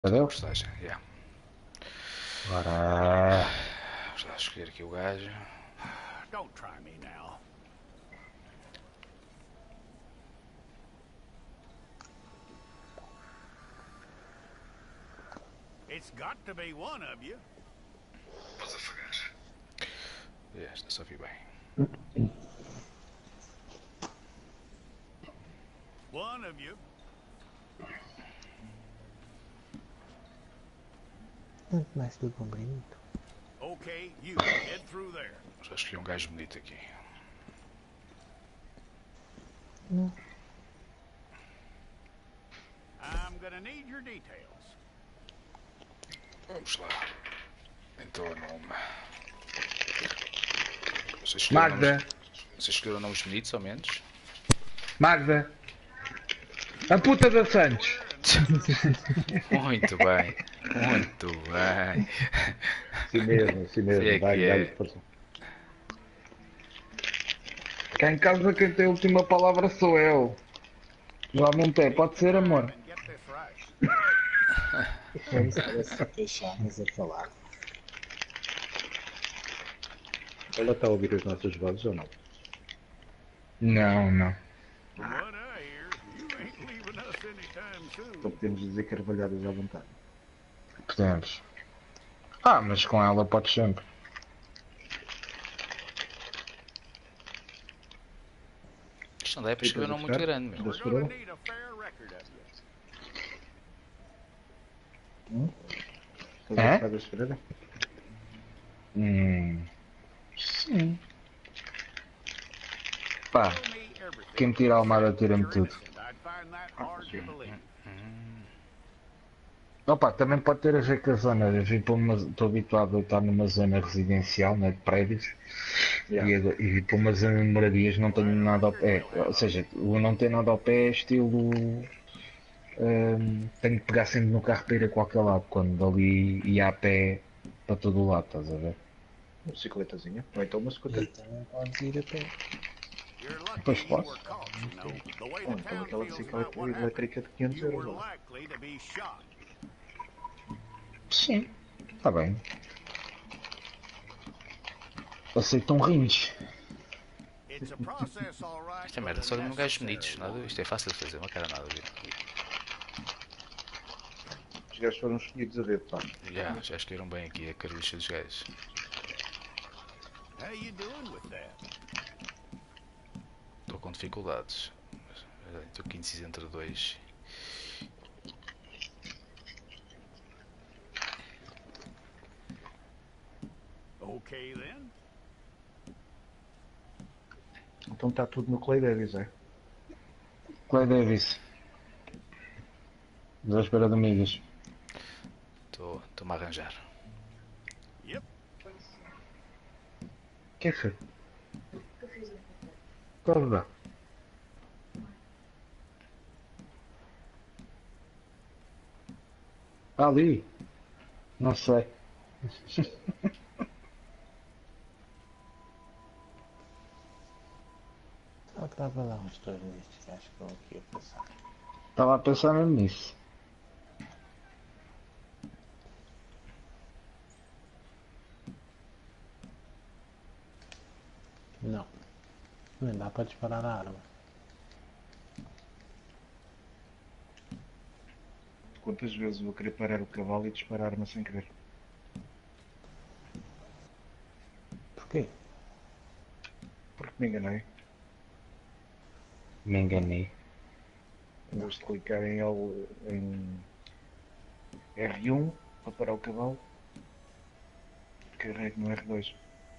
Entendeu? Postagem, yeah. Agora. Vamos lá escolher aqui o gajo. Don't try me now. It's got to be one of you. Esta só vi bem. One of you. Muito mais do que um bonito. Okay, you head through there. Já escolhi um gajo bonito aqui. Não. I'm gonna need your details. Vamos lá. Então o nome. Vocês escolheram Magda! Nomes, vocês escolheram nomes bonitos ou menos? Magda! A puta da Santos! Muito bem. Muito bem. Assim mesmo, assim mesmo. Sei Vai, que vai, é. força. Cá em casa quem tem a última palavra sou eu. Geralmente é, pode ser amor. And get this right. Depois parece que chamas a falar. Ela está a ouvir as nossas vozes ou não? Não, não. From what I hear, you ain't leaving us anytime Então soon. podemos dizer carvalhadas à vontade. Podemos. Ah, mas com ela podes sempre. Isto não dá para escrever um nome muito grande, meu. Da We're gonna Esperança? need a fair record of you. Estás a É? gostar da Esperança? Sim. Pá, Tell me everything. quem me tira a almada tira-me You're tudo. innocent. I'd find that hard to believe. Opa, também pode ter a ver com a zona. Eu estou habituado a estar numa zona residencial, né, de prédios. Yeah. E para uma zona de moradias não tenho nada ao pé. Ou seja, o não ter nada ao pé é estilo. Tenho que pegar sempre no carro para ir a qualquer lado. Quando dali ia a pé para todo o lado, estás a ver? Uma bicicletazinha. Ou então uma E scooter. também podes ir a pé. You're lucky Pois you posso. were caught, you know. The way Ou the então town aquela feels about bicicleta what elétrica de happened, 500 you euros. were lá. likely to be shot. Sim, está bem. Aceitam rins. It's a process, all right. Esta merda but só a de um gajo necessary bonitos. Nada, one. isto é fácil de fazer, uma cara nada. Os gajos foram escolhidos a dedo, pá. Já escolheram bem aqui a carlucha dos gajos. How you doing with that? Estou com dificuldades. Estou aqui indeciso entre dois. Okay then. Então está tudo no Clay Davis, é? Clay Davis. Da espera de amigas. Estou-me a arranjar. Yep. O que é que foi? Qual dá? Ali? Não sei. Só que estava lá uns dois destes gajos que estão aqui a passar. Estava a pensar mesmo nisso. Não. Nem dá para disparar a arma. Quantas vezes vou querer parar o cavalo e disparar a arma sem querer? Porquê? Porque me enganei. Me enganei. Em vez de clicar em R1 para parar o cavalo, carrego no R2.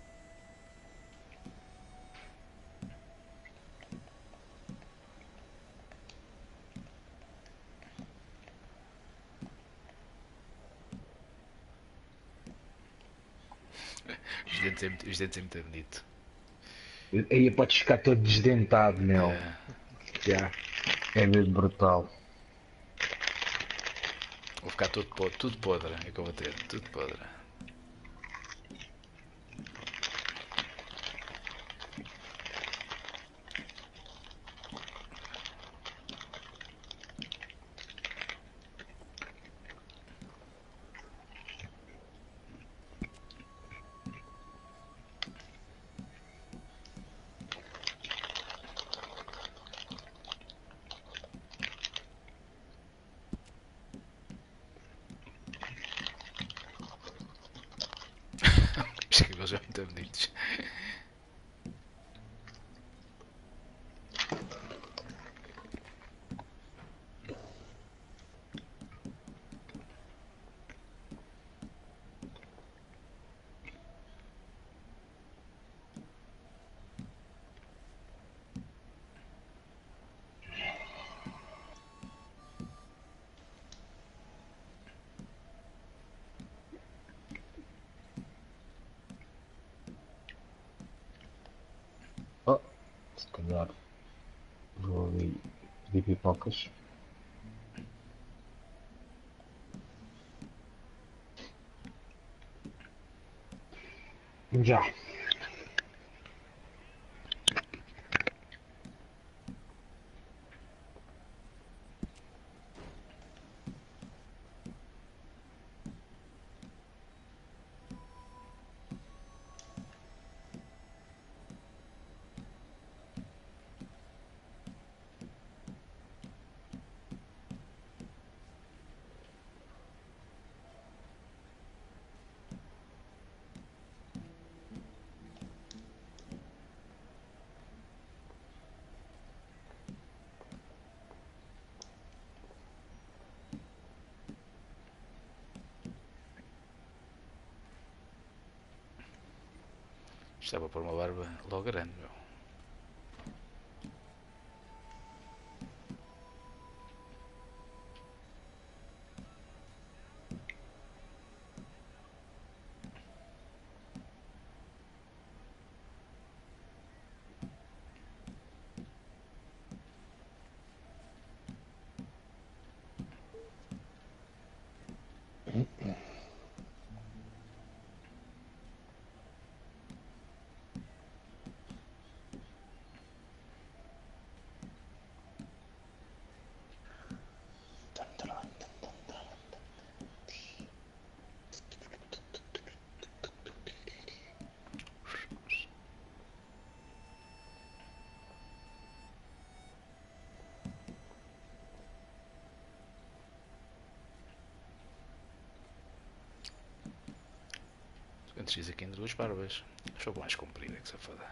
Os dentes é muito bonito. Aí podes ficar todo desdentado, meu. É, Já. É mesmo brutal. vou ficar tudo podre. É que eu vou ter. Tudo podre. já muito bonitos. Oh, se calhar vou ali pedir pipocas. Já. Estava por uma barba logo grande, meu. Antes diz aqui em duas barbas. Acho mais comprida que safada.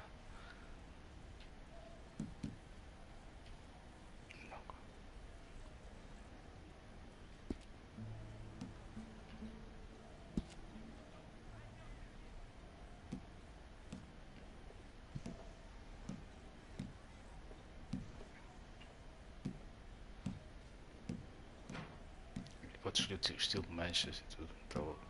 Podes escolher o estilo de manchas e tudo. Tá louco.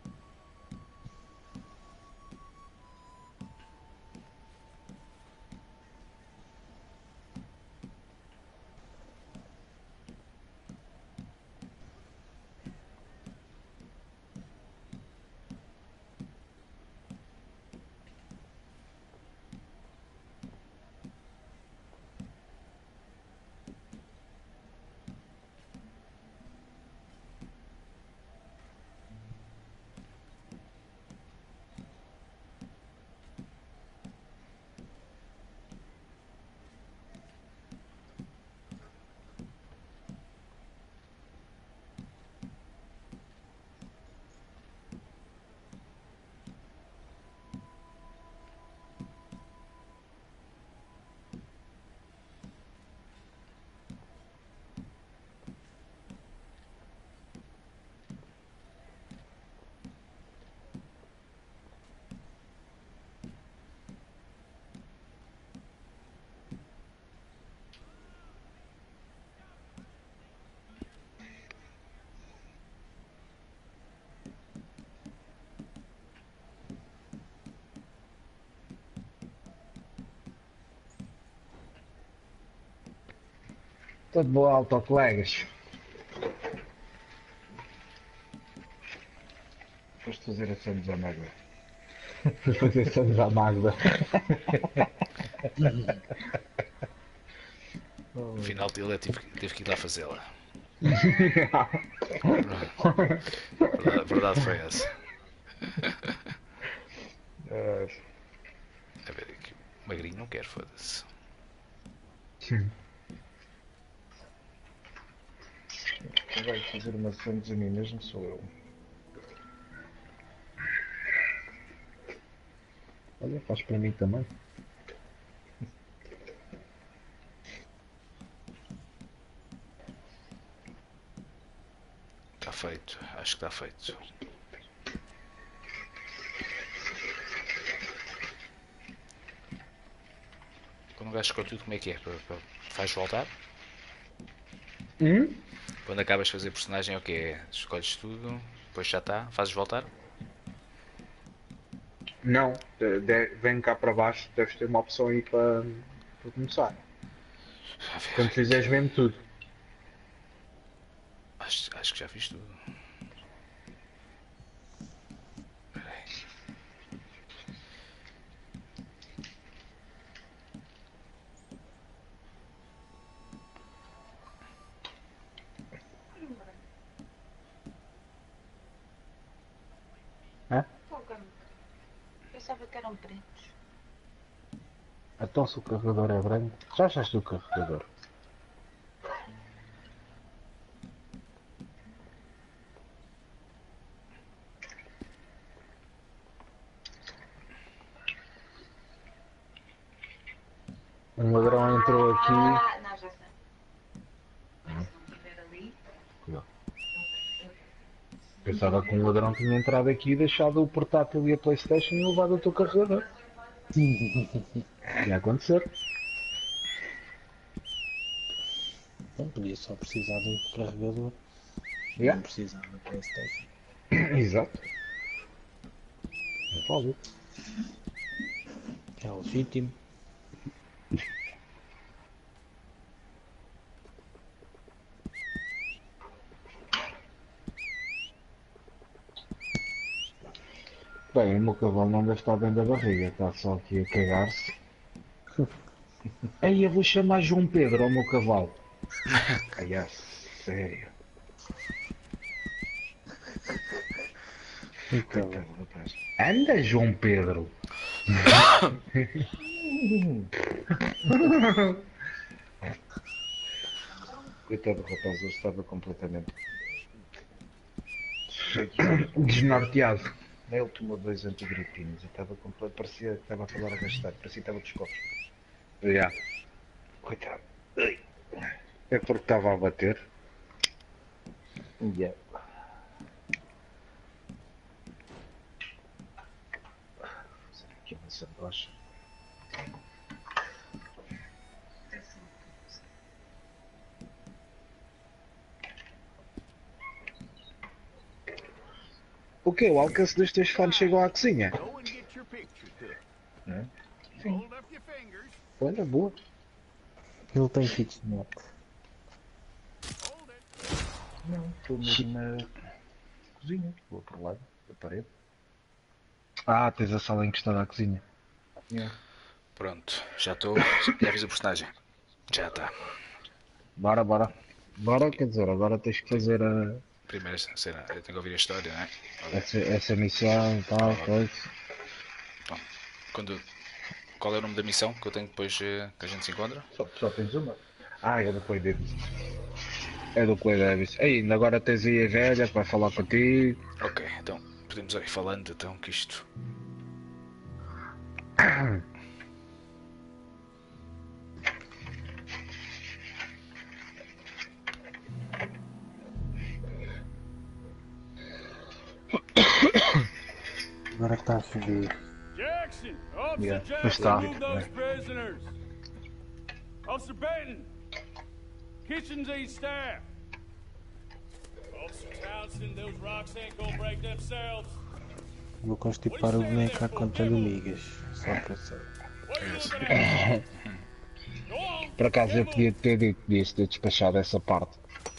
Tudo boa, alto, colegas. Foste fazer a Santos à Magda. Fui fazer Santos à Magda. Afinal, ele teve que ir lá fazê-la. Verdade foi essa. A ver aqui. O magrinho não quer, foda-se. Sim. Quem vai fazer uma Santos a mim mesmo sou eu. Olha, faz para mim também. Está feito, acho que está feito. Quando o gajo escolhe tudo, como é que é? Faz voltar? Quando acabas de fazer personagem, é o que é? Escolhes tudo, depois já está, fazes voltar? Não, vem cá para baixo, deves ter uma opção aí para começar. A ver, Quando fizeres mesmo tudo. acho que já fiz tudo. Espera aí. Pensava que eram pretos. Então se o carregador é branco, já achaste o carregador? Um ladrão entrou aqui. Ah, não, já sei. Se não estiver ali. Cuidado. Pensava que um ladrão tinha entrado aqui e deixado o portátil e a Playstation e levado o teu carregador. Ia acontecer. Não podia só precisar de um carregador. Yeah. Não precisava da Playstation. Exato. É válido. É legítimo. Bem, o meu cavalo não deve estar bem da barriga, está só aqui a cagar-se. Ei, eu vou chamar João Pedro ao meu cavalo. Ai, é sério. Então, Coitado do rapaz. Anda, João Pedro. Coitado do rapaz, eu estava completamente. Desnorteado. Ele tomou 2 antigripinos e estava completo. Parecia que estava a falar a gastar, parecia que estava dos copos. Já. Coitado. É porque estava a bater. Yeah. Fazer aqui uma sandocha. O que? O alcance dos teus fones chegou à cozinha? Go and get your picture took. Né? Hold up your fingers. Olha, boa. ele tem kitchenette. Hold it. Não, estou mesmo na cozinha, do outro lado da parede. Ah, tens a sala encostada à cozinha. Yeah. Pronto, já estou. Já fiz o personagem. Já está. Bora, bora. Bora, quer dizer, agora tens que fazer Primeira cena, eu tenho que ouvir a história, não é? Ok. essa missão e tal, coisa. Qual é o nome da missão que eu tenho depois que a gente se encontra? Só tens uma. Ah, é depois Davis. É do Clay Davis. Aí, ainda agora tens aí a velha que vai falar contigo. Ok, então podemos ir falando então que isto. Agora está a subir. Jackson! Officer Yeah, Jackson, está. move those prisoners. Officer Benton! Kitchens and staff. Officer Townsend, those rocks ain't gonna break themselves. Vou constipar o boneco à conta do Migas. Só para ser. What are you looking at? Go on! Por acaso eu podia ter dito, podias ter despachado essa parte.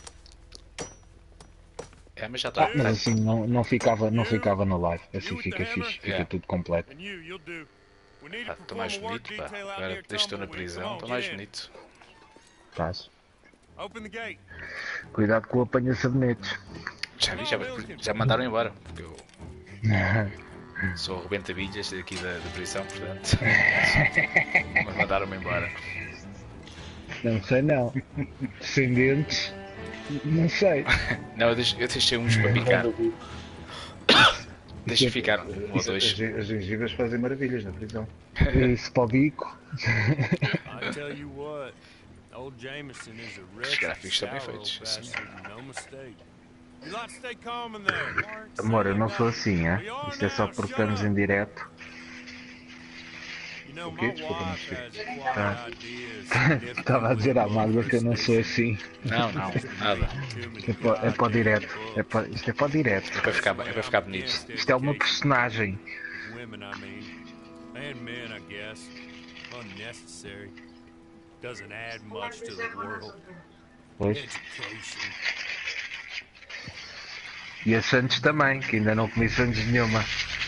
É, mas já está. Mas assim não ficava na live. Assim fica fixe, fica Yeah. tudo completo. And you'll do. We need to Estou perform mais a work bonito, pá. detail out Agora near desde que estou na Tumbleweed. prisão, Come on, estou get mais in. bonito. Caso. Open the gate. Cuidado com o apanha-sabonetes. Já me mandaram embora, porque eu sou rebenta-bilhas daqui da prisão, portanto. Mas mandaram-me embora. Não sei não. Descendentes. Não sei. Não, eu deixei uns para picar. Deixa ficar um ou dois. As gengivas fazem maravilhas na prisão. Isso para o bico. I tell you what, old Jameson is a Os wretched, gráficos estão bem sour feitos, assim. bastard, no mistake. You lot stay calm in there. Amor, eu não sou assim, é? Isto é só porque estamos em direto. You know, O quê? my Desculpa, não wife percebi. has quiet ideas. Estava a dizer à Magda que eu não sou assim. Não, nada. É para o direto. Isto é para o direto. É para ficar bonito. Isto é uma personagem. Women, I mean. And men, I guess. Unnecessary. Doesn't add much to the world. Pois. Education. E a Santos também, que ainda não comi Santos nenhuma.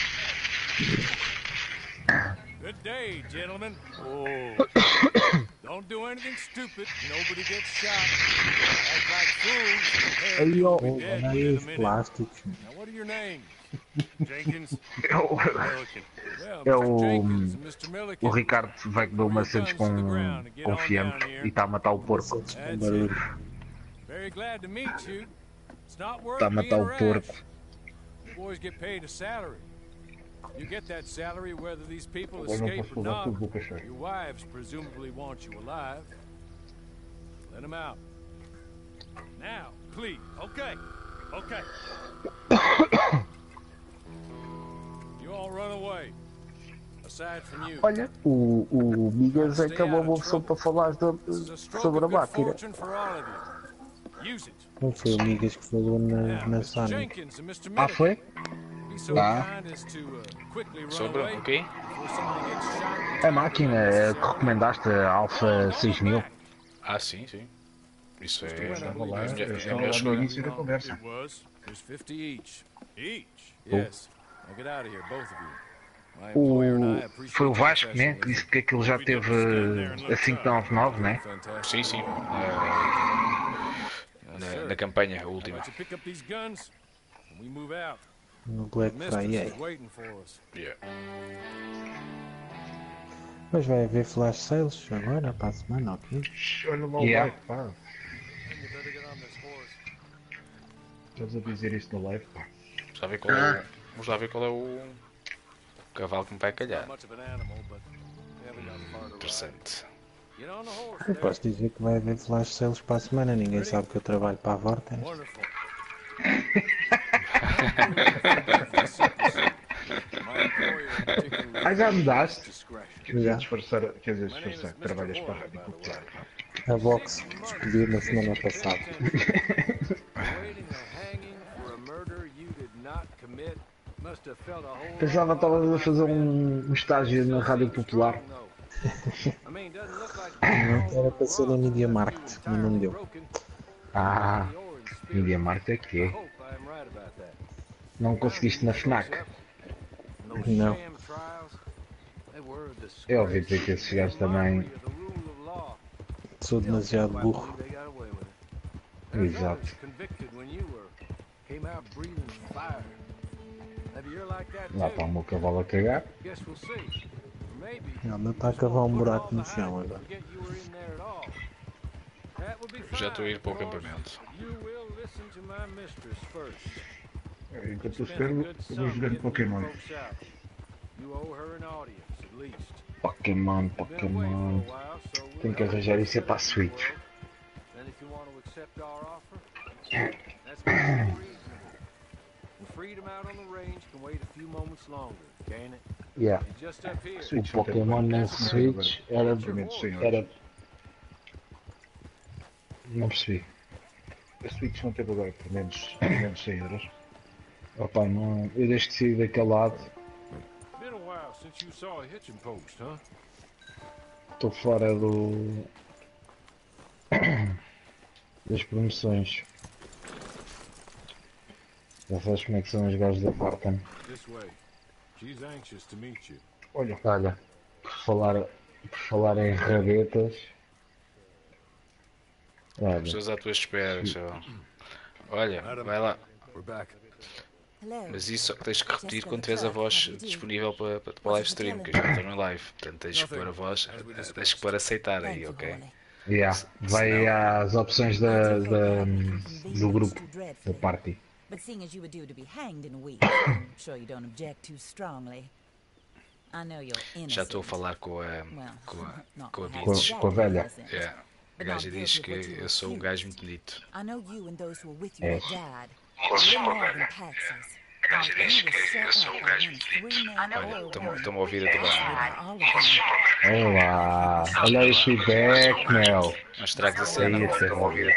Good day, gentlemen. Oh. Don't do anything stupid. Nobody gets shot. Act like fools. Aí, ó, We'll be dead olha aí in a os minute. plásticos. Now, what are your names? Jenkins? Eu- Milliken. Well, É Mr. o- Jenkins and Mr. O Milliken. Ricardo vai comer uma Santos com fiambre e está a matar o porco. That's barulho. it. Very glad to meet you. It's not worth Está a being matar o rash. porco. You boys get paid a salary. You get that salary whether these people Agora não escape posso or levar not. tudo boca cheia. Your wives presumably want you alive. Let them out. Now, please. Okay. Okay. You all run away. Aside from you. Olha, o Migas acabou uma opção para falar This is a stroke sobre a of good máquina. fortune for all of you. Use it. Não foi o Migas que falou Now, na Mr. Sonic. Jenkins and Mr. Ah, Milliken, foi? be so Ah. kind as to quickly run Sobre away o quê? before somebody gets shot. A máquina que recomendaste, a Alpha 6000. Ah, sim, sim. Isso é. Estava lá, É a eu melhor estava lá no escolha. início da conversa. It was. There's 50 each. Each? Yes. Now get out of here, both of you. My employer and I appreciate Foi o your Vasco, né? Que disse que aquilo já teve a 599, né? Fantastic. Sim, sim. Na campanha, a I'd última. like to pick up these guns and we move out. No The Black mistress Friday. is waiting for us. Yeah. Mas vai haver flash sales agora, para a semana, ok? Olha lá o Yeah. live, pá. Estás a dizer isto no live, pá. Vamos lá ver qual é o. Vamos lá ver qual é o cavalo que me vai calhar. Not much of an animal, but we haven't got far to ride. Interessante. Get on the horse Eu there. posso dizer que vai haver flash sales para a semana, ninguém sabe que eu trabalho para a Vortex. Wonderful. My employer particularly Ah, já mudaste? discretion. Quer dizer, Já. disfarçar, trabalhas para a rádio popular. A Vox despediu na semana passada. Awaiting a hanging for a murder you did not commit. Must have felt a whole Pensava que estavas a fazer um estágio na Rádio Popular. I mean, doesn't look like Não, era para ser em Media Market, mas não deu. Ah, Media Market é que é? Não conseguiste na FNAC. Não. Eu ouvi dizer que esses gajos também. Sou demasiado burro. Exato. Lá está o meu cavalo a cagar. Ela está a cavar um buraco no chão agora. Já estou a ir para o acampamento. Enquanto eu espero, eu vou jogando Pokémon. Pokémon, Pokémon. Tenho que arranjar isso é para a Switch. Yeah. O Pokémon na Switch era. Não percebi. A Switch não teve agora por menos 100 euros. Opa, não. Eu deixo de sair daquele lado. Been a while since you saw a hitching post, huh? Estou fora do. das promoções. Já sabes como é que são os gajos da Fartan. This way. She's anxious to meet you. Olha, por falar em rabetas. Olha, Pessoas à tua espera, chaval. Olha, vai lá. We're back. Mas isso só que tens que repetir quando tiveres a voz disponível para o live stream, que eu já estou no live. Portanto, tens que pôr a voz, tens que pôr aceitar aí, ok? yeah, vai às opções do grupo, da party. But seeing as you were due to be hanged in a week, I'm sure you don't object too strongly. I know you're innocent. Já estou a falar com a Not com a perhaps Beach. Com a velha. innocent. Yeah. A gaja diz que eu sou um gajo muito bonito. I know you and those who were with you É. had died. Posso You're more falar? than Pax's. A gaja diz que eu sou um gajo muito bonito. Olha, estão-me a ouvir a toda. Posso falar? Olá. Olha aí o feedback, meu. Mas trago a cena, estão-me a ouvir.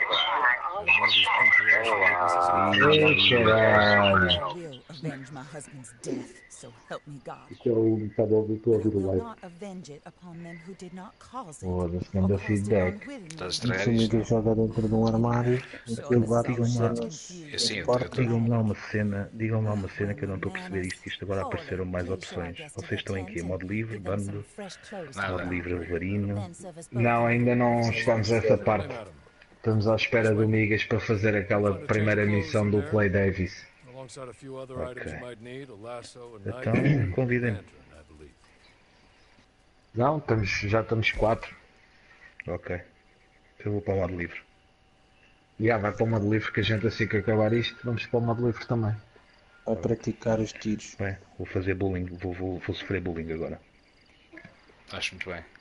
Ei, caralho. I will avenge my husband's death, so help me God. Isto é o estava a ouvir, estou a I ouvir o will live. not avenge it upon them who did not cause it. Foda-se, or manda caused it feedback. unwittingly. Estás a Se estragar o isto? Migas joga dentro de um armário, aquilo bate com cenas. Assim, Digam-me lá uma cena que eu não estou a perceber isto, que isto agora apareceram mais opções. Vocês estão em quê? Modo livre, bando, Nada. modo livre, Alvarino. Não, ainda não estamos a essa parte. Estamos à espera do Migas para fazer aquela primeira missão do Play Davis. Alongside a few other Ok. items you might need, a lasso, a Então, knife, and a convidem-me. lantern, I believe. Não, já estamos 4. Ok. Eu vou para o modo livre. Já vai para o modo livre, que a gente assim que acabar isto, vamos para o modo livre também. Vai praticar os tiros. Bem, vou fazer bullying, vou sofrer bullying agora. Acho muito bem.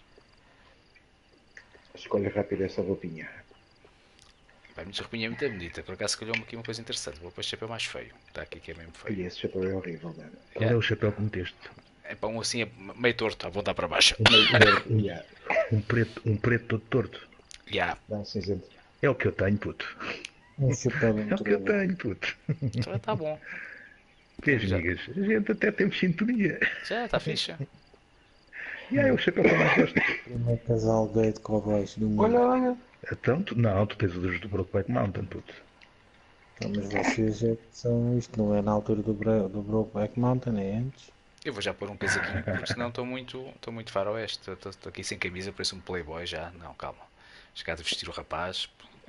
Escolha rápida essa roupinha. Pá, mas a roupinha é muito bonita. Por acaso escolheu-me aqui uma coisa interessante. Vou para o chapéu mais feio. Está aqui que é mesmo feio. Olha, esse chapéu é horrível, né? Qual é o chapéu que meteste? É para um assim, meio torto, a voltar para baixo. Yeah. Um preto todo torto. Já. Não, cinzento. É o que eu tenho, puto. Um chapéu É muito o que eu bom. tenho, puto. Então está bom. Vês, Já. amigas? A gente até temos sintonia. Já está fixe. E aí, é o chapéu que eu mais gosto. Primeiro casal gay de cowboys do mundo. Olha. Então, tu tens os do Brokeback Mountain, puto. Então, mas vocês é que são isto, não é na altura do Brokeback Mountain, é antes. Eu vou já pôr um casaquinho, porque senão estou muito faroeste. Estou aqui sem camisa, pareço um playboy já. Não, calma. Chegar a vestir o rapaz.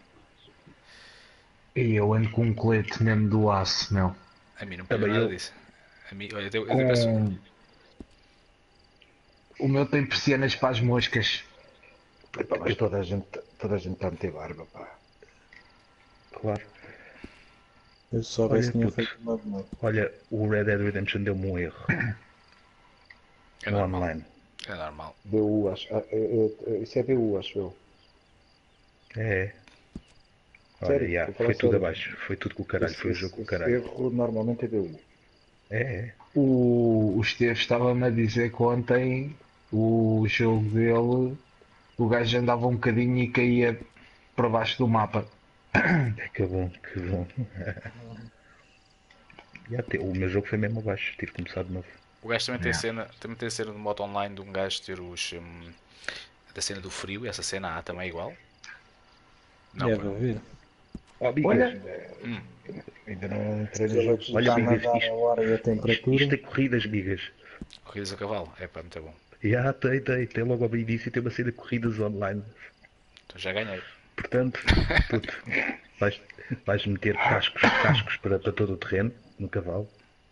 E eu ando com um colete mesmo do aço, meu. A mim não pega Também nada eu. disso. A mim, olha, eu peço. Com... O meu tem persianas para as moscas. Epá, mas toda a gente está a meter barba, pá. Claro. Eu se soubesse Olha, tinha puto. feito uma boneca. Olha, o Red Dead Redemption deu-me um erro É no normal. online. É normal. BU, acho. Isso é BU, acho eu. É. Olha, Sério, já, vou falar foi tudo sério. abaixo. Foi tudo com o caralho. Foi o jogo com o Esse caralho. erro normalmente é BU. É. O Esteve estava-me a dizer que ontem o jogo dele, o gajo andava um bocadinho e caía para baixo do mapa. Que bom, que bom. O meu jogo foi mesmo abaixo. Tive que começar de novo. O gajo também tem cena no modo online de um gajo ter os. Da cena do frio, e essa cena há também igual. Não, Deve pá. haver. Ó, amigas, Olha, ainda não entrei nos jogos. olha, Está a amigas, dar a hora e a temperatura. isto é corridas, amigas. Corridas a cavalo, é pá, muito bom. Já, tem logo ao início tem uma cena de corridas online. Então já ganhei. Portanto, puto, vais meter cascos para todo o terreno, no cavalo.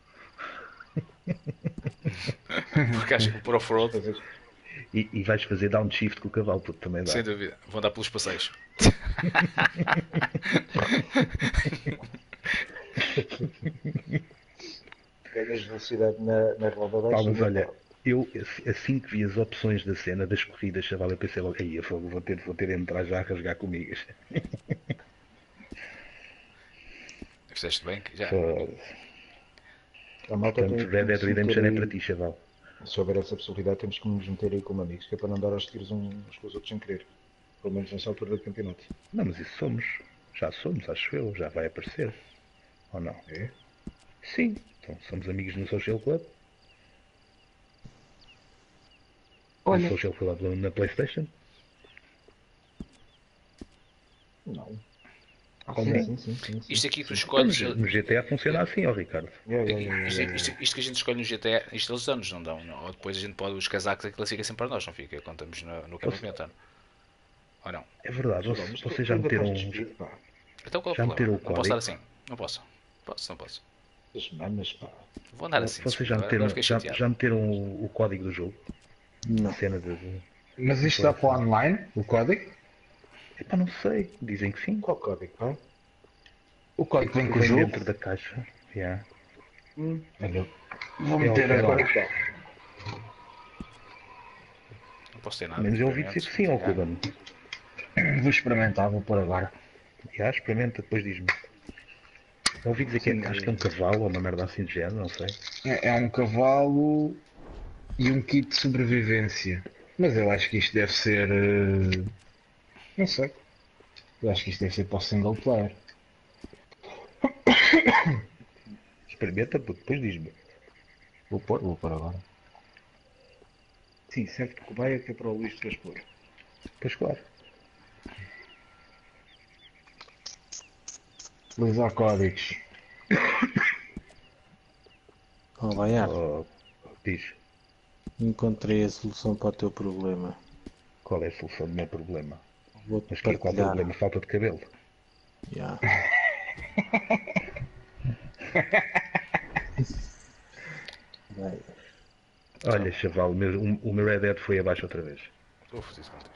Porque acho que o off-road, E vais fazer downshift com o cavalo, puto, também dá. sem dúvida, vou andar pelos passeios. Ganhas velocidade na roda Pá, baixa. mas olha, eu assim que vi as opções da cena das corridas, chaval, eu pensei logo, aí vou ter de entrar já a rasgar comigo. Fizeste bem, que já. A malta Portanto, Red Dead Redemption é para ti, chaval. Se houver essa possibilidade, temos que nos meter aí como amigos, que é para não dar aos tiros uns com os outros sem querer. Pelo menos nessa altura do campeonato. Não, mas isso somos. Já somos, acho eu, já vai aparecer. Ou não? É? Sim, então somos amigos no Social Club. Olha. No Social Club na Playstation. Não. Como? Sim. Isto aqui que tu Então, escolhes. no GTA funciona assim, ó Ricardo. Isto que a gente escolhe no GTA, isto eles dão-nos, não dão? Não? Ou depois a gente pode, os casacos, aquilo fica sempre para nós, não fica? Quando estamos no campamento, não? Ou não? É verdade, vocês já meteram. Então qual é Já o meteram problema? o Não posso código? dar assim. Não posso. Não posso. As manas, pá. Vou andar assim. Vocês já agora meteram, fiquei chateado. já meteram o código do jogo? Não. A cena de. Mas isto está para online, o código? Epá, não sei. Dizem que sim. Qual código, pá? O código vem com o Vem jogo. dentro da caixa. Yeah. Olha, vou É meter o agora. Não posso ter nada. Menos eu ouvi dizer que sim, ó Ruben. Vou experimentar, vou pôr agora. Já, experimenta, depois diz-me. Eu ouvi dizer que acho que é um cavalo ou uma merda assim de género, não sei. É um cavalo e um kit de sobrevivência. Mas eu acho que isto deve ser. Não sei. Eu acho que isto deve ser para o single player. Experimenta, depois diz-me. Vou pôr agora. Sim, serve de cobaia que é para o Luís depois pôr. Pois claro. Utilizar códigos. Ó, Baiar, Oh, diz, encontrei a solução para o teu problema. qual é a solução do meu problema? Vou-te Mas qual é o partilhar. problema? Falta de cabelo. Já. Vai. Olha, chaval, o meu Red Dead foi abaixo outra vez. Estou a fazer isso contigo.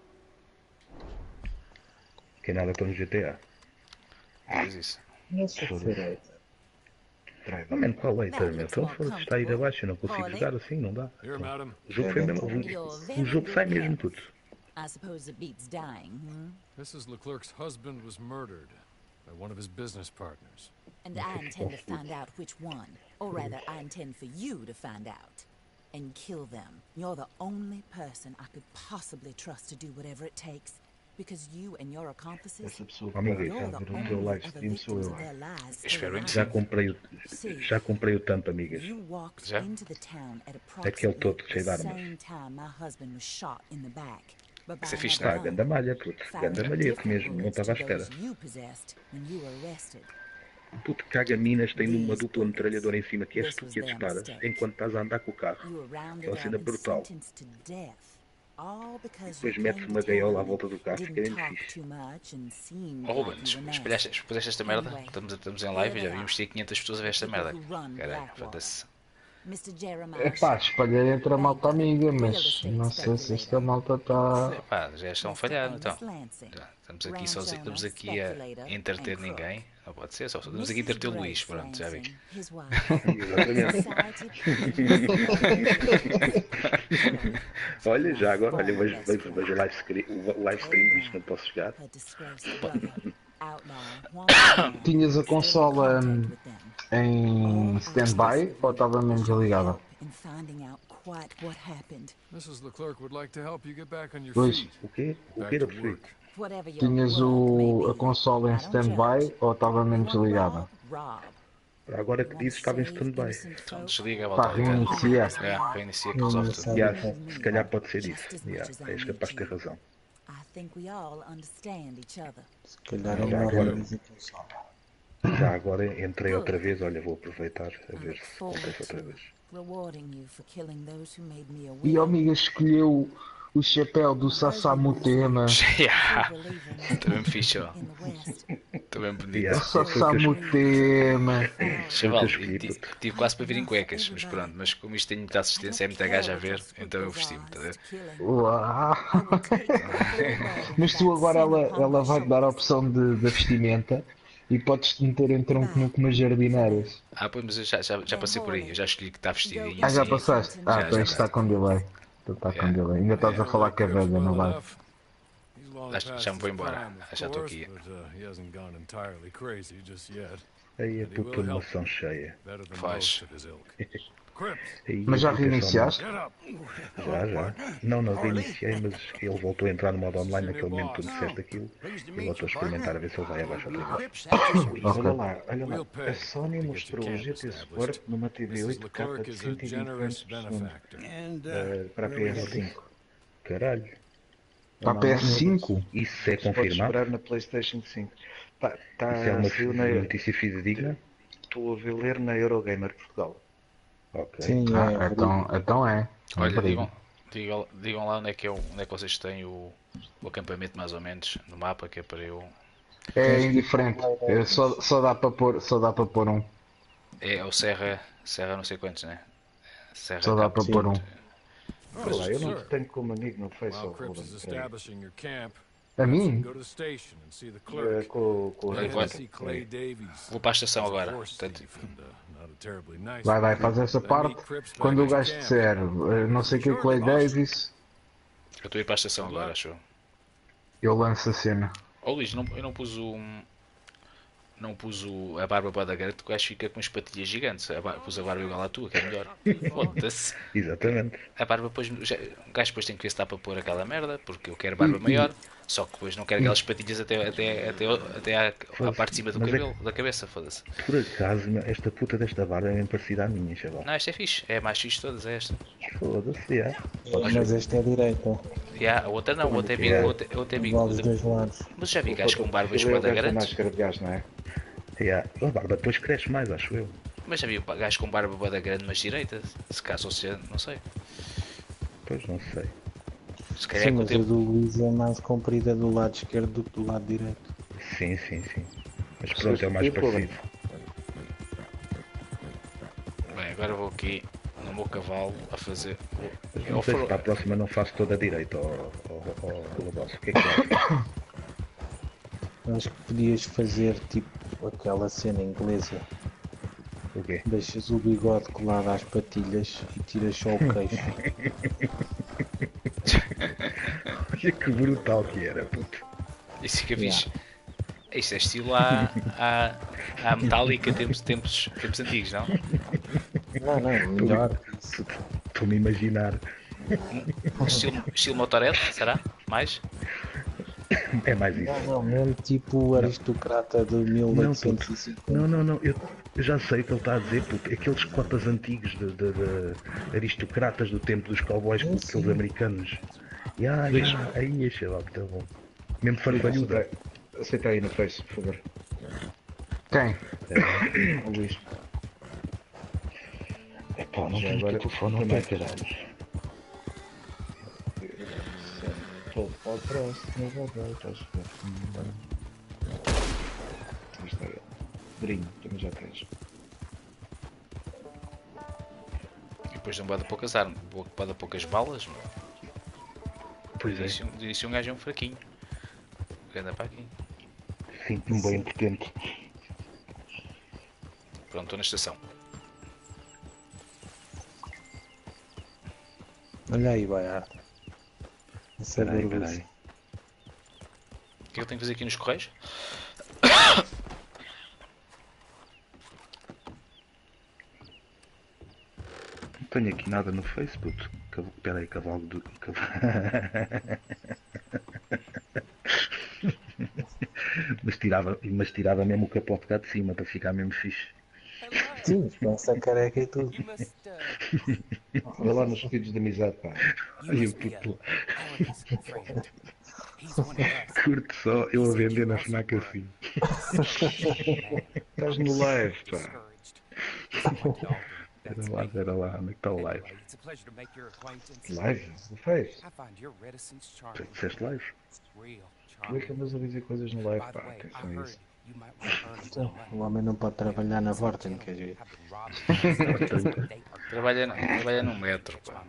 Que nada, estou no GTA. Diz isso. Nossa, será? Não, mano, qual é, meu? Então, se está a ir abaixo, eu não consigo jogar assim, não dá. Here, madam. O jogo foi mesmo. O jogo sai mesmo tudo. I suppose it beats dying, Mrs. Leclerc's husband was murdered by one of his business partners. And I intend to find out which one. Or rather, I intend for you to find out. And kill them. You're the only person I could possibly trust to do whatever it takes. Because you and your accomplices, Essa pessoa que Amigo, está a you're ver the o teu only live other stream sou victims eu. of their lies. Espero bem que Já comprei o tampo, amigas. You walked Já? into the town at Aquele approximately todo cheio de the armas. same time my husband was shot in the back. But Isso é by fixe, another Pá, gun. ganda malha, puto. Ganda malhete mesmo, não estava à espera. You possessed when you were arrested. Puto, caga minas, tem uma dupla metralhadora em cima que és tu que a disparas enquanto estás a andar com o carro. You were rounded É uma up cena and brutal. sentenced to death. All because Depois you metes came uma to gaiola town à volta do carro, and fica bem didn't talk fixe. too much and seemed Oh, like Ruben, you were espalhaste esta merda? Anyway, Estamos em live e já vimos 500 pessoas a ver esta merda. People who run Caralho, Blackwater. foda-se. Mr. Jeremiah Epá, espalhei entre a malta amiga, mas não sei se esta malta está. Epá, já estão a falhar então. Lansing. Já, estamos aqui sozinhos, estamos aqui a entreter ninguém. Não pode ser, só estamos aqui a entreter o Luís, pronto, já vi. His wife. Olha, já agora, olha, vejo o live stream disto, não posso jogar. Her disgraced brother, outlaw, Tinhas a consola em stand-by ou estava mesmo desligada? in finding out quite what happened. Mrs. Leclerc would like to help you get back on your Pois. feet. O quê? O Back quê? Não to percebi. work. Whatever your Tinhas work may a be. consola em I don't judge. stand-by ou estava mesmo Want desligada? rob? Rob. Agora que disse, estava em stand-by. Então desliga, Pá, volta a ligar. reinicia. É, reinicia que resolve tudo. Yeah, se calhar pode ser isso. Yeah, és capaz de ter razão. I think we all understand each other. Se calhar é Já melhor agora. organizar a consola. Já agora entrei outra vez, olha, vou aproveitar a ver se acontece outra vez. Rewarding you for killing those who made me a E a widow. amiga escolheu o chapéu do Sassamutema. Yeah, Believing também me fixe, ó. in the West. Também bonito. Yeah, Sassamutema. Chaval, eu escolhi, puto. tive quase para vir em cuecas, mas pronto, mas como isto tem muita assistência, é muita gaja a ver, então eu vesti-me, tá a ver? Uau. Mas tu agora ela vai-te dar a opção de vestimenta e podes-te meter em tronco nu com umas jardineiras. Ah, pois, mas eu já passei por aí, eu já escolhi que está vestidinho Ah, já assim. passaste? Ah, Já, então já. isto está com delay. Então está com Yeah. delay. Ainda estás a falar que é velha, não vai? He's long Já past me vou his embora. prime, of Já estou course, aqui. but, he hasn't gone entirely crazy just yet. Aí a puta de maçã cheia. Better than Faz. most of his ilk. Crips, Aí, Mas já a puta é só reiniciaste? get up. Já. Não reiniciei, mas ele voltou a entrar no modo online naquele momento que tu disseste aquilo. Eu volto a experimentar a ver se ele vai abaixo outra vez. Olha lá, We'll pay a Sony to get mostrou your o camp GT established. Sport numa TV Mrs. 8K Leclerc de is a 120 generous frames por segundo benefactor. para a PS5. Caralho. Para a PS5? Isso é Podes confirmado? esperar na PlayStation 5. Tá, Isso é uma saiu na, notícia fidedigna? estou a ver ler na Eurogamer Portugal. Ok. Sim, Ah, é. então é. Olha, digam lá onde é que vocês têm o acampamento mais ou menos no mapa, que é para eu. É indiferente. Só dá para pôr um. É o Serra não sei quantos, né? Serra Só dá Campo. para pôr um. Olha lá, eu não sir. te tenho como amigo no While Facebook. Crips is establishing your camp, A mim? Go to the station and see the clerk. Com Vai, I vai. see Clay Davies. Vou para a estação agora. Force Portanto, thief and, not a terribly nice Vai, one. faz essa Let me parte. meet Cripps back Quando o at the gajo camp. disser não sei o que Clay Davis, eu estou a ir para a estação agora, acho eu. eu lanço a cena. Oh Luís, eu não pus o. Não pus a barba para da garota, o gajo fica com umas patilhas gigantes. Pus a barba igual à tua, que é melhor. Foda-se. Exatamente. A barba depois. O gajo depois tem que ver se dá para pôr aquela merda, porque eu quero barba maior. Só que depois não quero aquelas patilhas até à parte de cima do Mas cabelo, da cabeça, foda-se. Por acaso, meu, esta puta desta barba é bem parecida à minha, chaval. Não, esta é fixe, é a mais fixe de todas, é esta. Foda-se, é. Mas esta é direita. A outra não, a outra é é? outra é Igual dos bico. dois lados. Mas já vi gajos com barbas Ele quando é esta grandes. máscara de gás, não é? É. A barba depois cresce mais, acho eu. Mas já vi gajos com barba bué da grande, mas direita. Se caso ou seja, não sei. Pois não sei. Se calhar Sim, é com o mas a tempo. do Luís é mais comprida do lado esquerdo do que do lado direito. Sim. Mas pronto, é o mais parecido. Bem, agora vou aqui no meu cavalo a fazer. Não sei se para a próxima não faço toda a direita ao Lobosso. O que é que achas? Acho que podias fazer tipo aquela cena inglesa. O quê? Deixas o bigode colado às patilhas e tiras só o queixo. Olha que brutal que era, puto. Isso fica fixe. Isto é estilo à metálica tempos antigos, não? Não, melhor. Estou-me a imaginar. Estilo Motorhead, será? Mais? É mais isso. Não, mesmo tipo aristocrata de 1850. Não, eu já sei o que ele está a dizer, puto. Aqueles cotas antigos de aristocratas do tempo dos cowboys, puto, aqueles americanos. Aí, chaval, que tá bom. Mesmo farfalhuda. Aceita aí no Face, por favor. Quem? O Luís. Epá, não Já tens agora- telefone, não é, caralho. Vou para o próximo, vou para o próximo. Isto é ele. Brinho, também já tens. E depois não bota poucas armas, bota poucas balas. Pois é. Disse um gajo é um fraquinho. Anda para aqui. Sinto-me bem impotente. Pronto, estou na estação. Olha aí, Baiar. Isso é Peraí. O que é que eu tenho que fazer aqui nos correios? Não tenho aqui nada no Facebook. Espera aí, cavalo do... mas tirava mesmo o capote cá de cima para ficar mesmo fixe. Sim, pensa careca e tudo. Olha lá nos pedidos de amizade, pá. Olha o puto. Curto só eu a vender na FNAC assim. Estás no live, pá. Era lá, onde é que está o live? Live? O Face? Disseste live? Tu é que andas a dizer coisas no live, pá. Atenção a isso. Então, o homem não pode trabalhar na Vorten, quer dizer. Trabalha no metro, pá.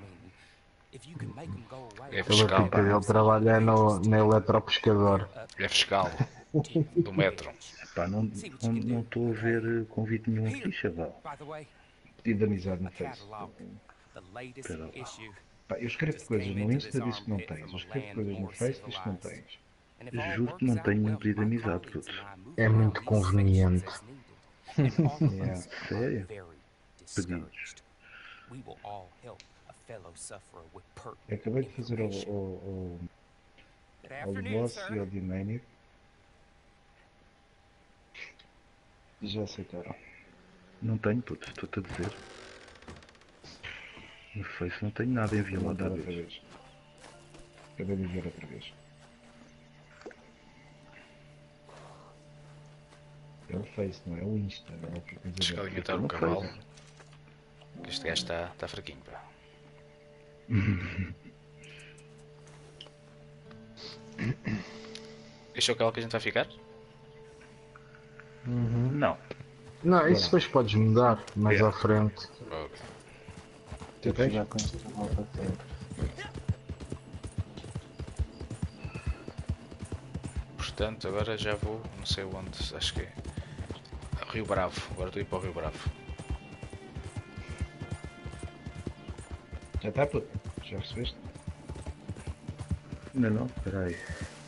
É Ele fiscal, pá. ele trabalha no eletropescador. É fiscal do metro. Pá, não estou a ver convite nenhum aqui, chaval. Pedido de amizade no Face. Espera lá. Pá, eu escrevo coisas no Insta, diz que não tens. Eu escrevo coisas no Face, diz que não tens. Juro que não tenho nenhum pedido de amizade, puto. É muito conveniente. Sério? Pedidos. Eu acabei de fazer ao Boss e ao Dimanic. E já aceitaram. Não tenho, puto, estou-te a dizer. No Face não tenho nada enviado Vou outra mandar outra vez. vez. Acabei de ver outra vez. É o Face, não é o Insta. Não é o que eu quis Deixa eu dizer. alimentar o cavalo. Este gajo está fraquinho, pá. Este é o cavalo que a gente vai ficar? Não. Não, isso depois podes mudar mais à frente. Ok. Tem que jogar com esta malta tempo. Portanto, agora já vou, não sei onde, acho que é Rio Bravo. Agora estou a ir para o Rio Bravo. Já está, puto? Já recebeste? Ainda não? Espera aí.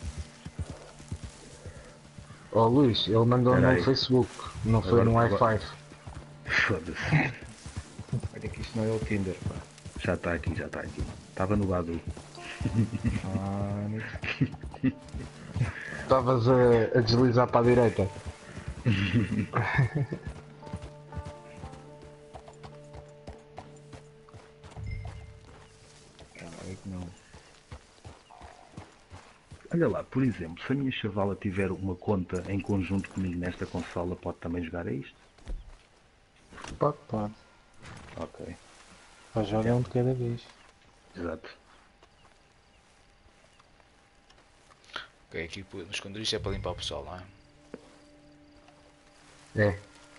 Ó Luís, ele mandou Espera no aí. Facebook, não foi Agora- no agora- Wi-Fi. Foda-se. Olha que isto não é o Tinder, pá. Já está aqui, já está aqui. Estava no Badu. Estavas a deslizar para a direita. Caralho que não. Olha lá, por exemplo, se a minha chavala tiver uma conta em conjunto comigo nesta consola, pode também jogar a isto? Pode. Ok, Só joga um de cada vez. exato. Ok, aqui nos esconderijos é para limpar o pessoal, não é? É.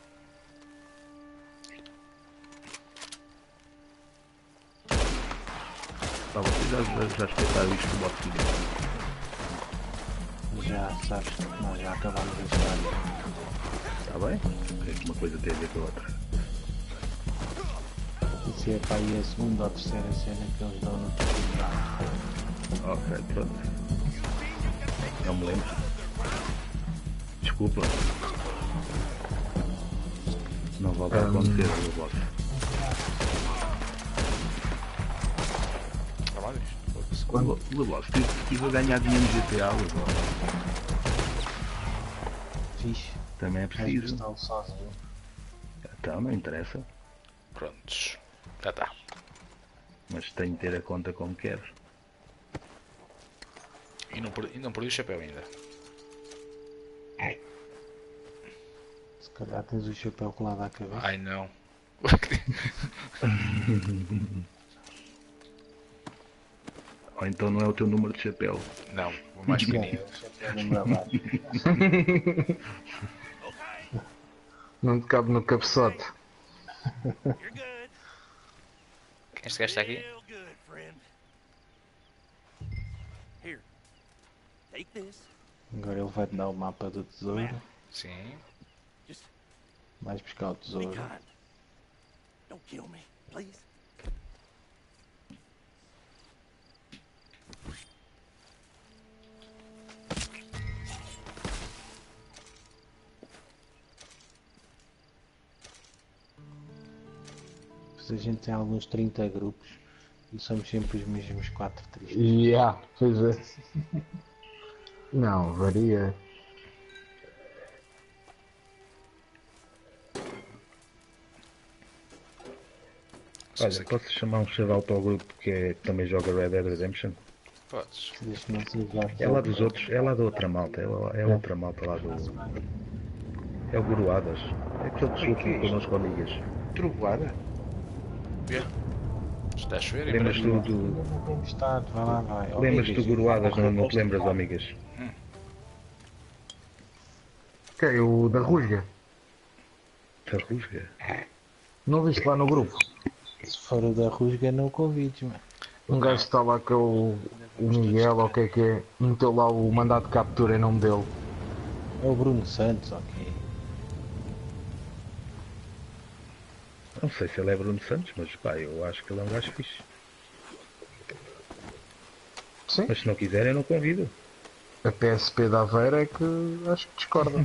Tá, vocês já experimentaram isto no modo vídeo? Já sabes que nós já acabamos a história. Está bem? O que é que uma coisa tem a ver com a outra? Isso é para aí a segunda ou terceira cena que eles dão no tutorial. Ok, pronto. Não me lembro. Desculpa. Não volta a acontecer, meu boss. Está mal isto? Foda-se. Meu boss, estive a ganhar dinheiro no GTA, meu boss. Fixe. Também é Vais preciso. gostá-lo sozinho. Então, não interessa. Prontos. Já está. Mas tenho de ter a conta como quero. E não perdi o chapéu ainda. Se calhar tens o chapéu colado à cabeça. Ai não. Ou então não é o teu número de chapéu. Não, o mais pequenino. O chapéu do meu lado. Não te cabe no cabeçote. You're good. Quem este gajo está aqui? Real good, friend. Here. Take this. Agora ele vai te dar o mapa do tesouro. Sim. Just Vais buscar o be tesouro. kind. Don't kill me, please. Pois a gente tem alguns 30 grupos e somos sempre os mesmos 4 tristes. Pois é. Não, varia. Olha, posso chamar um chaval para o grupo que também joga Red Dead Redemption? Podes. Deixa-me não É lá dos outros, é lá da outra malta, é outra malta lá do... É o Guruadas. É aquele que jogou connosco amigas. Trovoada? Yeah. Está a chover e Lembras-te parece- do... Não tem estado, vai lá, vai. Lembras-te do Guruadas, não te lembras, amigas? Que é o da Rusga? Da Rusga? Não viste lá no grupo? Se for o da Rusga, não o convides, mano. Um gajo que está lá que é o Miguel, ou o que é, meteu lá o mandado de captura em nome dele. É o Bruno Santos, ok. Não sei se ele é Bruno Santos, mas pá, eu acho que ele é um gajo fixe. Sim. Mas se não quiser, eu não convido. A PSP da Aveira é que acho que discorda.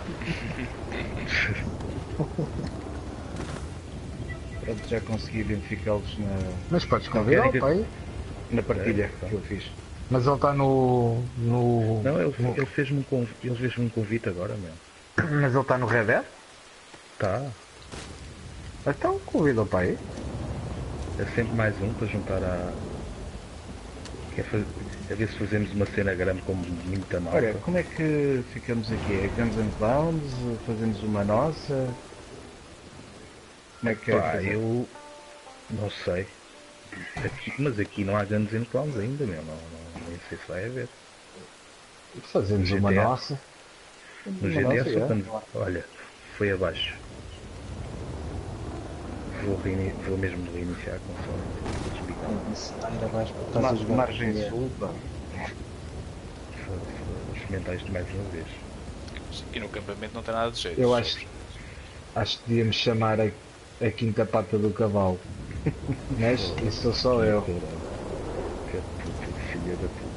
Pronto, já consegui identificá-los Mas podes convidar o pai. na partilha que eu fiz. Mas ele está no. Não, ele fez-me um convite agora, meu. Mas ele está no Red Dead? Tá. Então convida o pai. É sempre mais um para juntar a... A ver se fazemos uma cena grande com muita malta. Olha, como é que ficamos aqui? É Guns and Clowns? Fazemos uma nossa? Como é que quer Pá, fazer? eu não sei. Mas aqui não há Guns N' Clowns ainda, meu. Nem sei se vai haver. Fazemos No uma GTA. nossa. No Uma GTA nossa, só é. quando... Olha, foi abaixo. Vou mesmo reiniciar a console. Desligar. Isso está a ir abaixo porque estás a jogar Margem com sul, pá. Os experimentar isto mais uma vez. E no acampamento não tem nada de jeito. Eu acho que devíamos chamar a quinta pata do cavalo. Mas isso sou só eu. Que puta, filha da puta.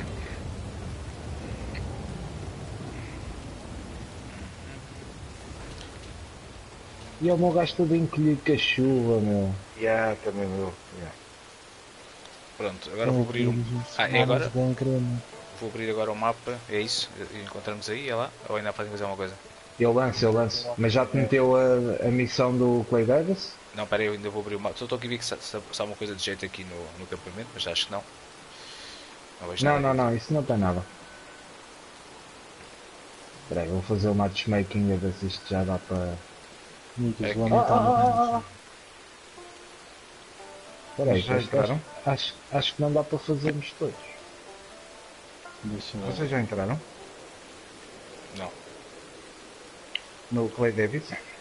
E o meu gajo todo encolhido com a chuva, meu. Yeah, também eu. Yeah. Pronto, agora vou abrir é agora? Vou abrir agora o mapa, é isso? Encontramos aí, é lá? Ou ainda podem fazer alguma coisa? Eu lanço. Mas já te meteu a missão do Clay Davis? Não, pera aí, eu ainda vou abrir o mapa. Só estou aqui a ver que se há uma coisa de jeito aqui no acampamento, mas acho que não. Não vejo nada. Não, isso não tem nada. Espera aí, vou fazer o matchmaking a ver se isto já dá para... Muitos É vão que- aumentar. Espera aí, Já entraram? acho que não dá para fazermos todos. Deixa eu ver. Vocês já entraram? Não. No Clay Davis?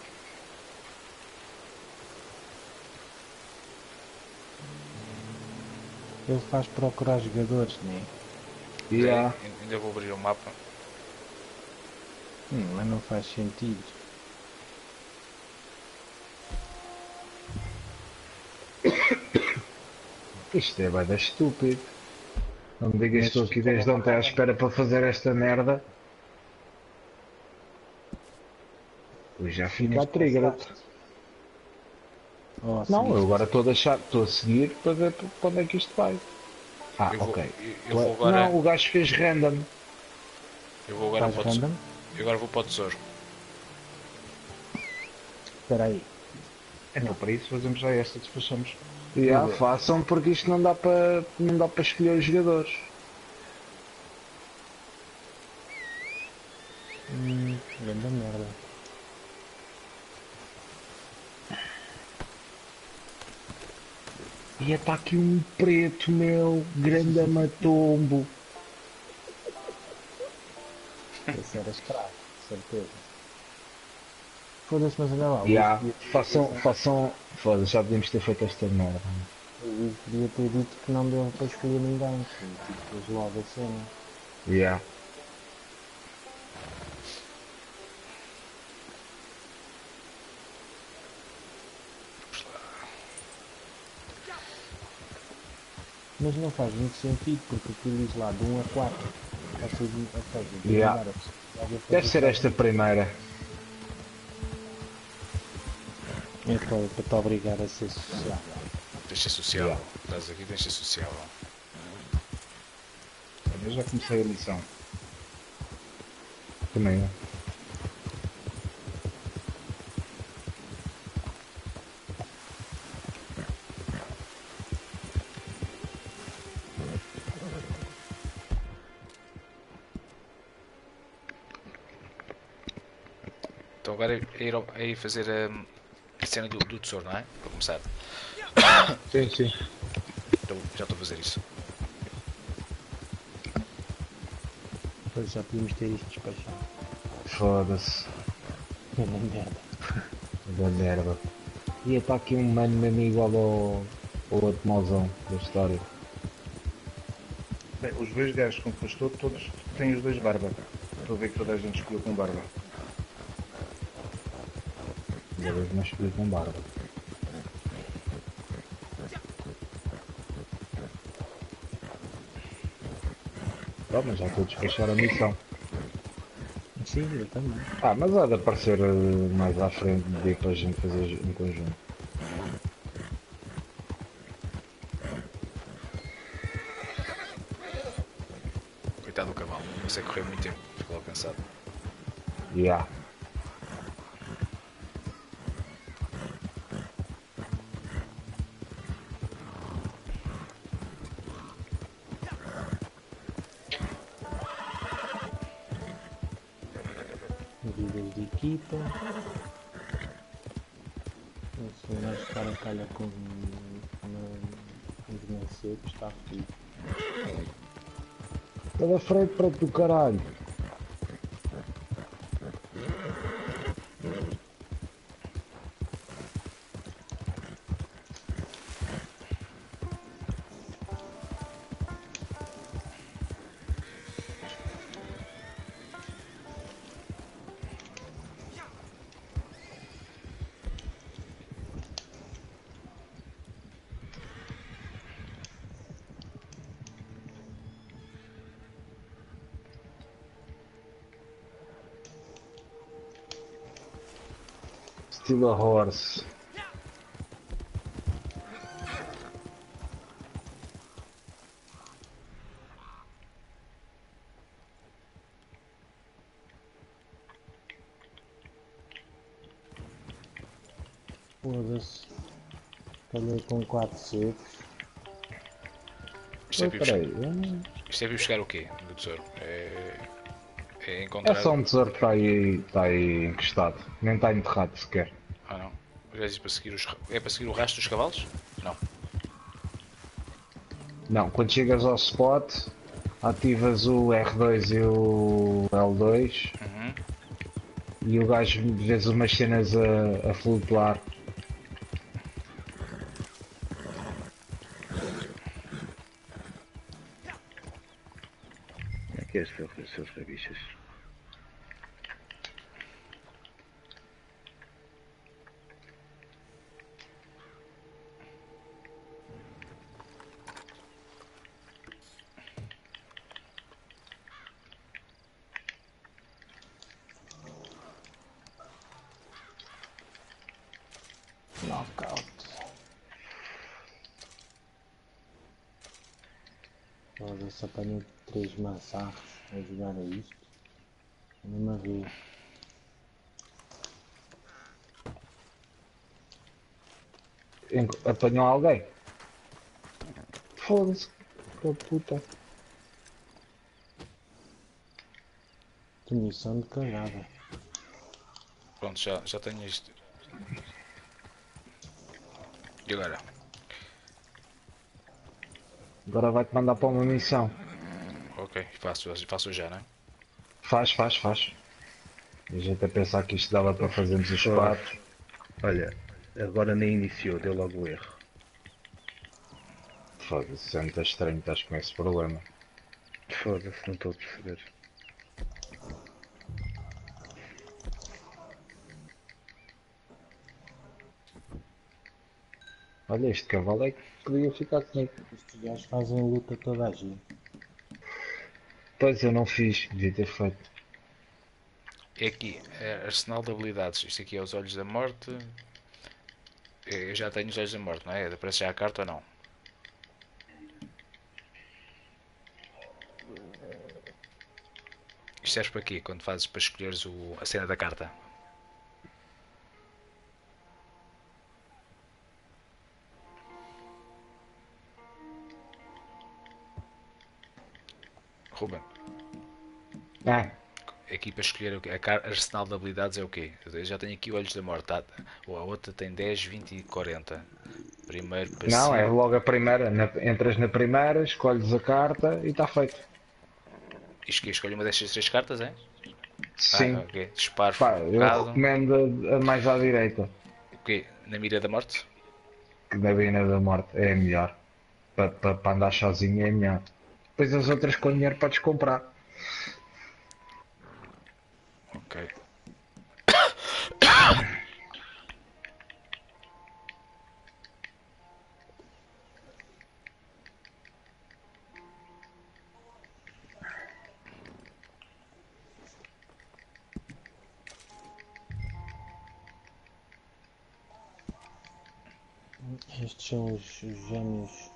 Ele faz procurar jogadores, né? Yeah. Ainda vou abrir o mapa. Mas não faz sentido. Isto é bem estúpido. Não me digas que estou aqui desde ontem à espera para fazer esta merda. Eu já fico a trigger. Oh, Não, sim. eu agora estou a seguir para ver para onde é que isto vai. Ah, Eu vou- ok. eu vou agora- Não, o gajo fez random. Eu vou agora Faz para o tesouro. random? Eu agora vou para o tesouro. Espera aí. Então para isso fazemos já esta, despachamos. Yeah, façam porque isto não dá para escolher os jogadores. Grande merda. E está aqui um preto, meu, grande matombo. Esse era escravo, certeza. Foda-se, mas olha lá. Yeah, façam. Foda-se, já devíamos ter feito esta merda. Eu podia ter dito que não deu para escolher ninguém. Tipo, depois logo a cena. Yeah. Mas não faz muito sentido, porque aquilo diz lá de 1 a 4. Ou seja, Yeah. Deve ser esta primeira. É para te obrigar a ser sociável. Tens de ser sociável. Estás aqui, tens de ser sociável. Eu já comecei a missão. Também é. Então agora é ir fazer a cena do tesouro, não é? Para começar. Sim, sim. Então já estou a fazer isso. Depois já podíamos ter isto despachado. Foda-se. É uma merda. Da merda. E está aqui um mano mesmo igual ao outro mauzão da história. Bem, os dois gajos com que eu estou, todos têm os dois barba. Estou a ver que toda a gente escolheu com barba. Da vez não escolhi com barba. Tá, mas já estou a despachar a missão. Sim, eu também. Ah, mas há de aparecer mais à frente de para a gente fazer em conjunto. Coitado do cavalo. Não sei correr muito tempo. Ficou logo cansado. Yeah. Vidas de equipa. Se o nosso cara calha com os vencedores, está fodido. Toda frente para tu, caralho. Still a horse. Foda-se. Falhei com 4 secos. Isto é para Peraí, isto é para ir buscar o quê do tesouro? É é encontrar. só um tesouro que está aí encostado. Nem está enterrado sequer. Ah não. Já disse para seguir os... É para seguir o rastro dos cavalos? Não. Não, quando chegas ao spot, ativas o R2 e o L2 Uhum. e o gajo vês umas cenas a flutuar. Como é que é os seus rabichas? Knockout. Foda-se, apanhei 3 massacres a jogar a isto. Nem me vi. Apanhou alguém? Foda-se, que puta. Que missão de cagada. Pronto, já tenho isto. E agora? Agora vai-te mandar para uma missão. Ok, faço já, não é? Faz. A gente a pensar que isto dava para fazermos os 4. Olha, agora nem iniciou, deu logo o erro. Foda-se, é muito estranho, estás com esse problema. Foda-se, não estou a perceber. Olha, este cavalo é que podia ficar comigo. Estes gajos fazem luta toda a gente. Pois eu não fiz, devia ter feito. É aqui, é arsenal de habilidades. Isto aqui é os olhos da morte. Eu já tenho os olhos da morte, não é? Aparece já a carta ou não? Isto serve para quê? Quando fazes para escolheres a cena da carta? Ruben, aqui para escolher a arsenal de habilidades é o quê? Eu já tenho aqui olhos da morte, tá? Ou a outra tem 10, 20 e 40. Primeiro passivo. Não, é logo a primeira. Entras na primeira, escolhes a carta e está feito. Escolhe uma destas 3 cartas, é? Sim. Ok. Disparo Pá, eu focado. recomendo a mais à direita. O quê? Na mira da morte? Que da Baía da Morte é a melhor. Para andar sozinho é melhor. Depois as outras com dinheiro podes comprar. Ok. Estes são os gêmeos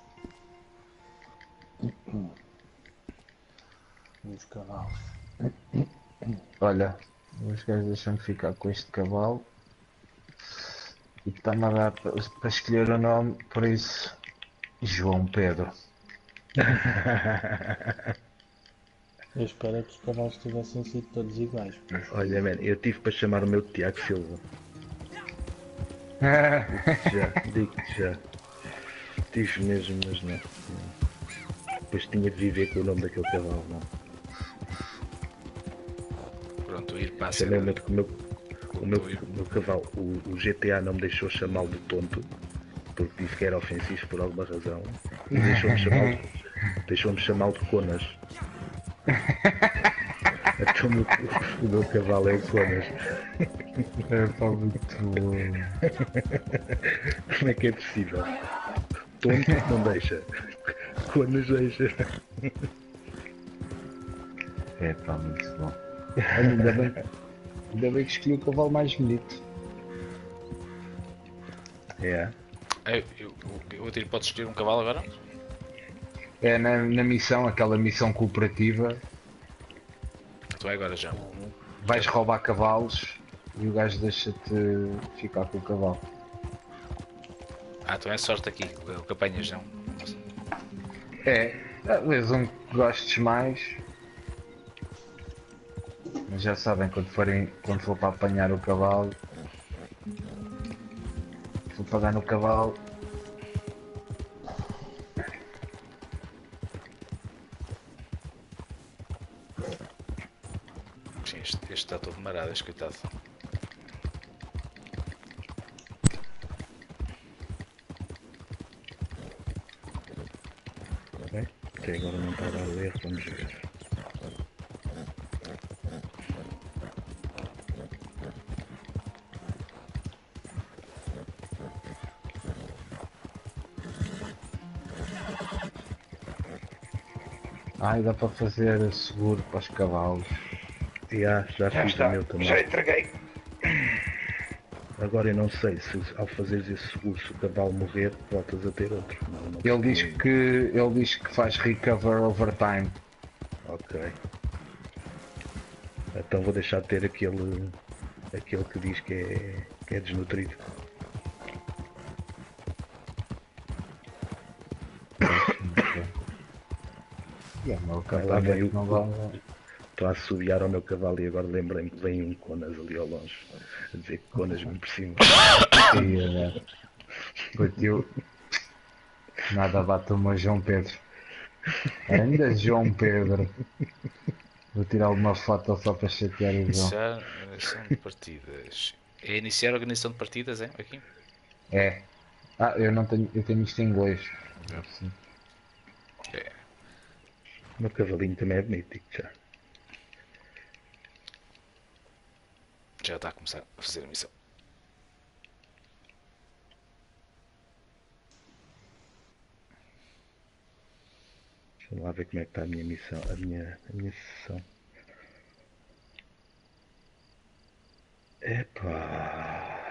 dos cavalos. Olha, os gajos deixam-me ficar com este cavalo. E está-me a dar para escolher o nome, por isso, João Pedro. Eu espero que os cavalos tivessem sido todos iguais. Mas... Olha, man, eu tive para chamar o meu de Tiago Silva. Digo-te já. Tive mesmo, mas não. Depois tinha de viver com o nome daquele cavalo, não. Pronto, ir para a Chamei cena. o meu cavalo, o GTA não me deixou chamá-lo de tonto, porque disse que era ofensivo por alguma razão. E deixou-me chamá-lo de Conas. Então o meu cavalo é Conas. É pá, muito bom. Como é que é possível? Tonto não deixa. Conas deixa. É pá, muito bom. Olha, ainda bem que escolhi o cavalo mais bonito. É. Eu atiro, podes escolher um cavalo agora? É na missão, aquela missão cooperativa, Então é agora já. vais roubar cavalos e o gajo deixa-te ficar com o cavalo. Então é sorte aqui, o que apanhas não. É, talvez um que gostes mais. Mas já sabem, quando for para apanhar o cavalo, vou pagar no cavalo. Sim, este está todo marado, este coitado. Ok, até agora não está a dar o erro, vamos ver. Ai, dá para fazer seguro para os cavalos. Já fiz o meu também. Já entreguei. Agora eu não sei se ao fazeres esse seguro, se o cavalo morrer, voltas a ter outro. Não Ele diz que faz recover over time. Ok. Então vou deixar de ter aquele que diz que é desnutrido. Lá vem o não dá. Estou a assobiar ao meu cavalo e agora lembrei-me que vem um Conas ali ao longe a dizer que Conas me por cima. Bateu. Nada bate o meu João Pedro. Ainda João Pedro. Vou tirar uma foto só para chatear o João. Iniciar organização de partidas. É iniciar a organização de partidas, é? Aqui? É. Eu tenho isto em inglês. Sim. É. O meu cavalinho também é bonito, digo já. Já está a começar a fazer a missão. Deixa lá ver como é que está a minha missão, a minha sessão. Epá.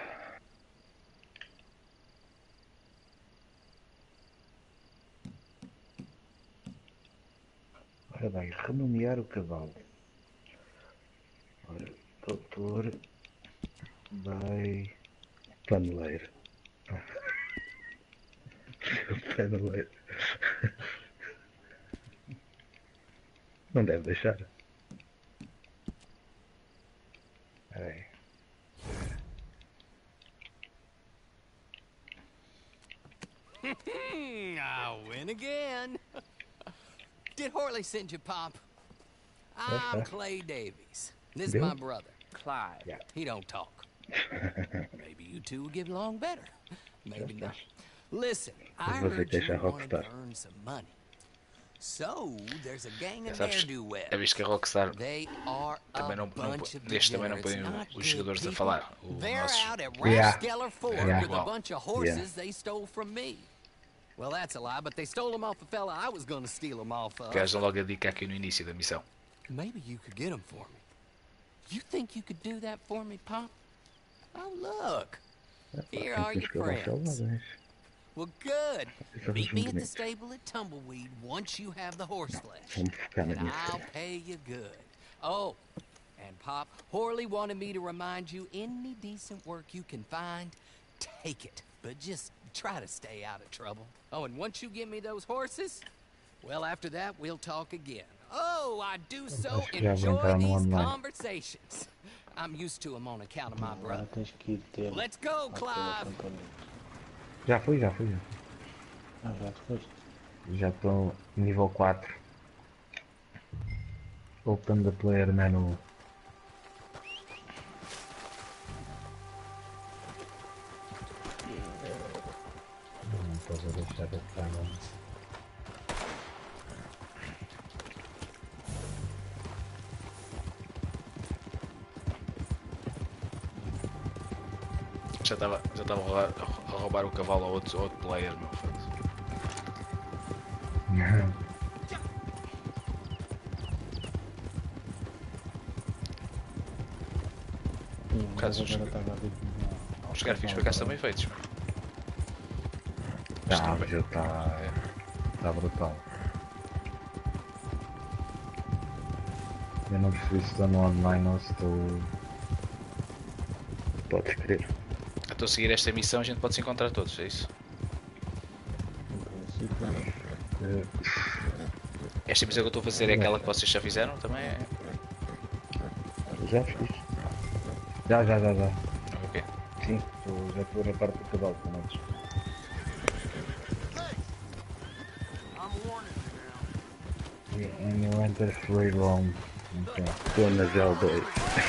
Ora bem, renomear o cavalo. Ora, doutor vai... Paneleiro. Paneleiro. Não deve deixar. Peraí. I win again. Did Horley send you, Pop? I'm Clay Davies. This is my brother, Clyde. Yeah. He don't talk. Maybe you two will get along better. Maybe not. Listen, I heard you wanted to earn some money. So, there's a gang of ne'er-do-wells. É visto que a Rockstar They are também a não bunch of deste também não degenerates, põe not os good jogadores a people. falar. O They're nosso. out at Yeah. Rathskeller Ford Yeah. with a Wow. bunch of horses they stole from me. Well, that's a lie, but they stole them off the fella I was going to steal them off of. Gajo logo a dica aqui no início da missão. Maybe you could get them for me. You think you could do that for me, Pop? Oh, look. Here are your friends. Well, good. Meet me at the stable at Tumbleweed once you have the horse flesh. And I'll pay you good. Oh, and Pop, Horley wanted me to remind you, any decent work you can find, take it. But just try to stay out of trouble. Oh, and once you give me those horses, well, after that, we'll talk again. Oh, I do so enjoy these conversations. I'm used to them on account of my brother. Tens que ir ter. Let's go, Clive. Já fui. Já te foste. Já estou nível 4. Open the player menu. Não posso deixar de estar, não. Já estava a roubar o cavalo ao outro player, meu. Caso os gráficos por acaso também feitos. Tá, o jogo tá brutal. Eu não percebi se estou no online ou se estou... Podes crer. Estou a seguir esta missão, a gente pode se encontrar todos, é isso? Esta missão que eu estou a fazer é aquela que vocês já fizeram também? É... Já fiz. Já. Ok. Sim, já estou na parte do pedal, pelo menos. And you enter free roam. Okay. Estou na L2.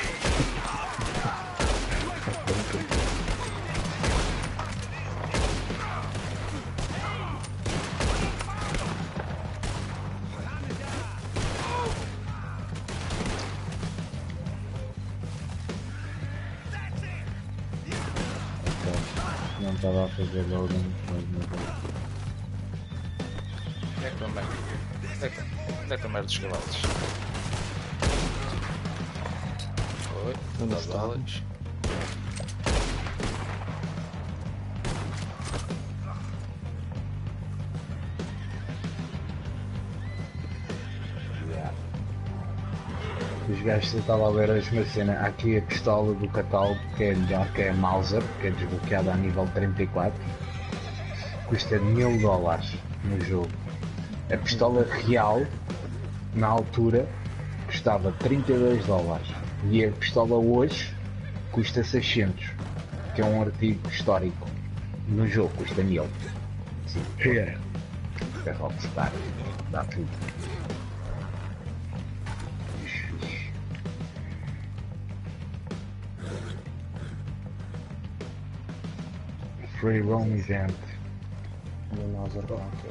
Não estava a fazer loading, mas não vou. Onde é que também? Onde é que estão merda dos cavalos? Oi, Onde das está? balas. Os gajos estavam a ver uma cena. Há aqui a pistola do catálogo que é melhor, que é a Mauser, que é desbloqueada a nível 34. Custa $1000 no jogo. A pistola real, na altura, custava $32. E a pistola hoje custa 600, que é um artigo histórico. No jogo custa 1000. Sim, é Rockstar, dá tudo. Free roam event. E nós agora aqui.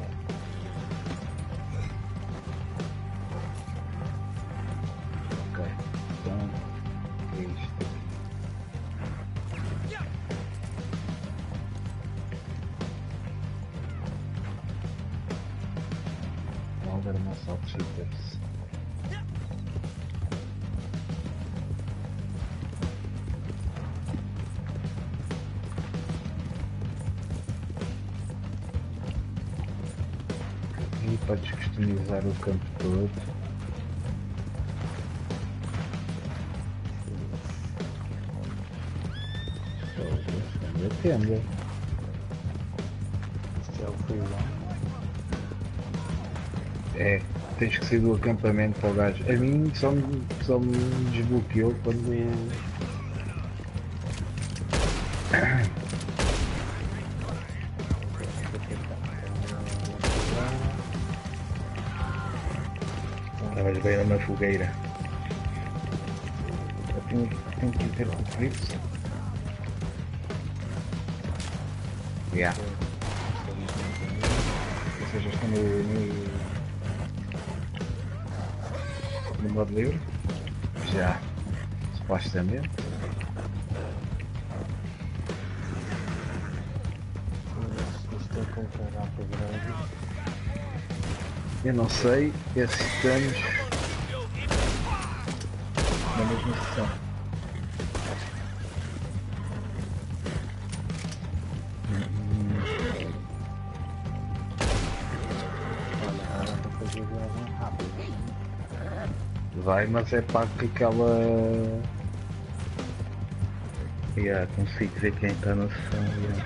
Ok, então é isto. Modern Assault Shooters. E podes customizar o campo todo. Depende. Isto é o free roam. É, tens que sair do acampamento para o gajo. A mim só me desbloqueou quando. Estavas bem na fogueira. Eu tenho que ter conflitos. Yeah. Ou seja, estou no modo livre. Já. Supostamente. Isto é com caraca grande. Eu não sei se estamos Na mesma sessão. Olha, agora para fazer viagem rápida. vai, mas é para que aquela. Consigo ver quem está na sessão.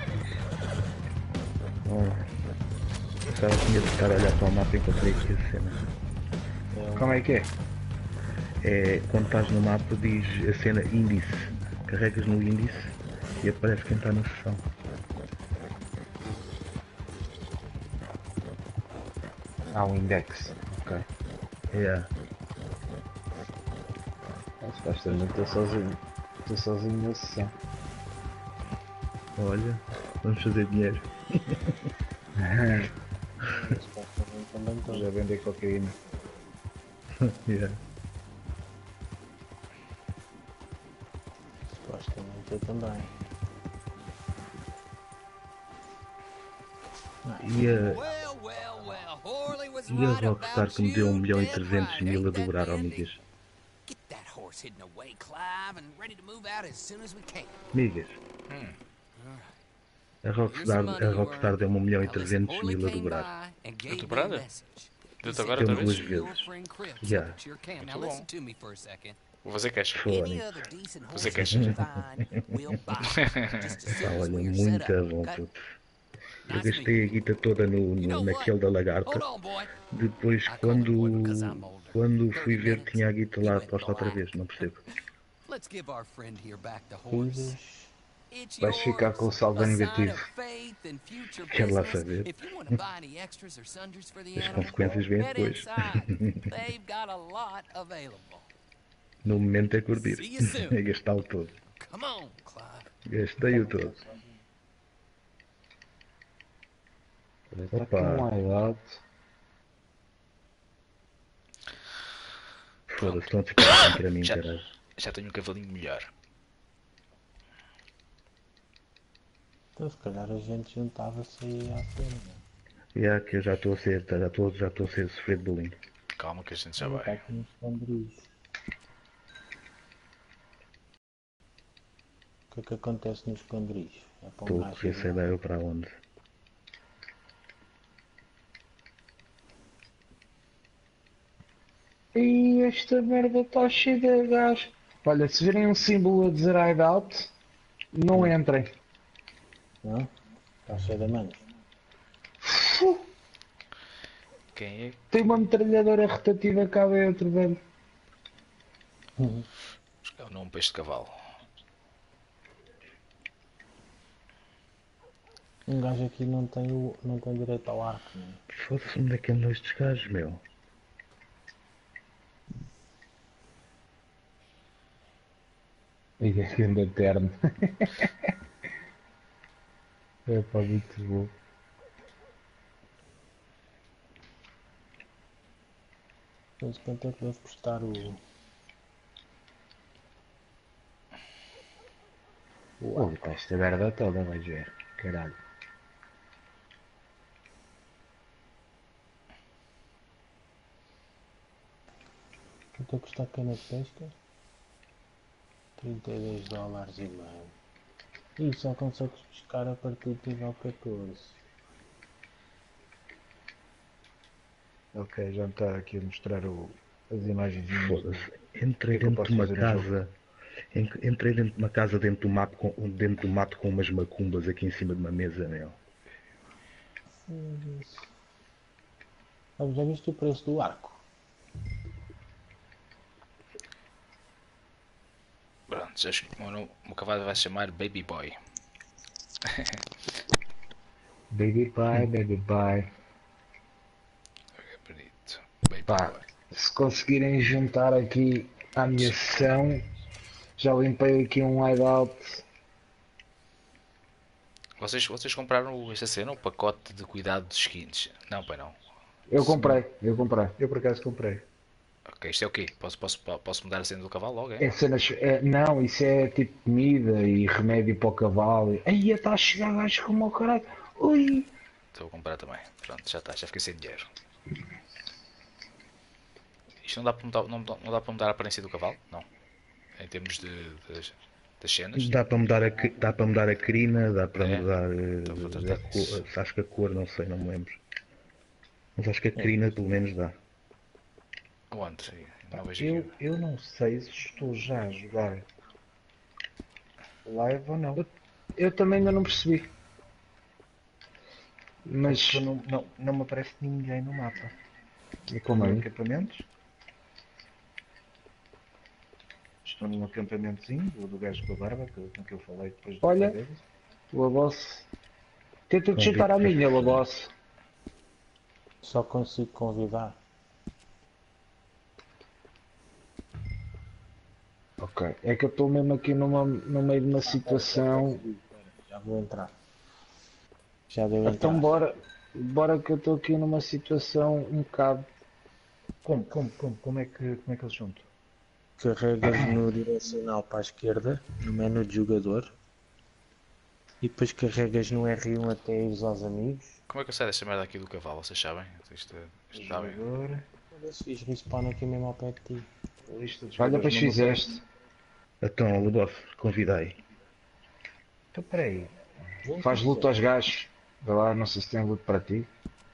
Só tinha de estar a olhar para o mapa e encontrei aqui a cena. Como é que é? É, quando estás no mapa diz a cena índice. Carregas no índice e aparece quem está na sessão. Um index. Ok. Supostamente estou sozinho. Estou sozinho na sessão. Olha, vamos fazer dinheiro. Também estou. Já vender cocaína. Supostamente eu também. E a Rockstar que me deu 1.300.000 a dobrar, amigas. Get that horse hidden away, Clive, and ready to move out as soon as we can. Amigas, A Rockstar deu-me 1.300.000 a dobrar. A dobrada? Deu-te agora Deu-me outra 2 vez? vezes. Já. Muito bom. Vou fazer cash. Fone. Vou fazer cash. Olha, muito bom, puto. Eu gastei a guita toda naquele da lagarta. Depois, quando fui ver, tinha a guita lá posta outra vez, não percebo. Vais ficar com o saldo negativo. Quero lá saber. As consequências vêm depois. No momento é curtir. É gastá-lo todo. Gastei-o todo. Está aqui um hideout. Foda-se, estão a ficar contra mim, caralho. Já tenho um cavalinho melhor. Então se calhar a gente juntava-se aí à cena. Já que eu já estou a sofrer de bullying. Calma que a gente já Está vai. aqui nos esconderijos. O que é que acontece nos esconderijos? É para Estou a correr essa ideia para onde? E esta merda está cheia de gás. Olha, se virem um símbolo a dizer hideout, não entrem. Não? Está cheio de manos. Quem é? Tem uma metralhadora rotativa cá dentro, velho. É o nome peixe de cavalo. Um gajo aqui não tem direito ao arco, não é? Foda-se, onde é que andam estes gajos, meu? E é que anda eterno. É pá, muito bom. Mas quanto é que deve custar Ui, pá, esta merda toda, vais ver. Caralho. Quanto é que custa a cana de pesca? $32,5. E só consegues pescar a partir de nível 14. Ok, já me está aqui a mostrar as imagens. Foda-se. Entrei dentro de uma casa. Entrei dentro de uma casa dentro do mato com umas macumbas aqui em cima de uma mesa, meu. Já viste o preço do arco? Pronto, já acho que o meu cavalo vai se chamar Baby Boy. Baby bye, baby bye. Bonito. Baby Pá, Boy. se conseguirem juntar aqui à minha sessão, já limpei aqui um hideout. Vocês compraram esta cena, o pacote de cuidado dos skins? Não, pai não. Eu comprei. Eu por acaso comprei. Ok, isto é o quê? Posso mudar a cena do cavalo logo, é? É cenas, não, isso é tipo comida e remédio para o cavalo. Aí está a chegar gajo como o caralho. Ui! Estou a comprar também. Pronto, já está, já fiquei sem dinheiro. Isto não dá para mudar a aparência do cavalo? Não. Em termos das cenas? Dá para mudar a crina, dá para mudar Então vou tratar a disso. cor, acho que a cor, não sei, não me lembro. Mas acho que a crina pelo menos dá. Onde? Não vejo aqui. Eu não sei se estou já a jogar live ou não. Eu também ainda não percebi. Mas. Porque não me aparece ninguém no mapa. E como é? Acampamentos. Estou num acampamentozinho do gajo com a barba, com que eu falei depois do Olha. deles. Labosse. Tenta digitar a minha, Labosse. Só consigo convidar. Ok. É que eu estou mesmo aqui no meio de uma situação. Já vou entrar. Já deu entrar. Então bora que eu estou aqui numa situação um bocado. Como é que eles juntam? Carregas no direcional para a esquerda, no menu de jogador. E depois carregas no R1 até ires aos amigos. Como é que eu saio desta merda aqui do cavalo? Vocês sabem? Isto está bem. Jogador, Fiz respawn aqui mesmo ao pé de ti. lista de Olha, jogadores, pois não me fizeste. Então, Leboff, convidei. Então peraí. Faz luta aos gajos. Vai lá, não sei se tem luta para ti.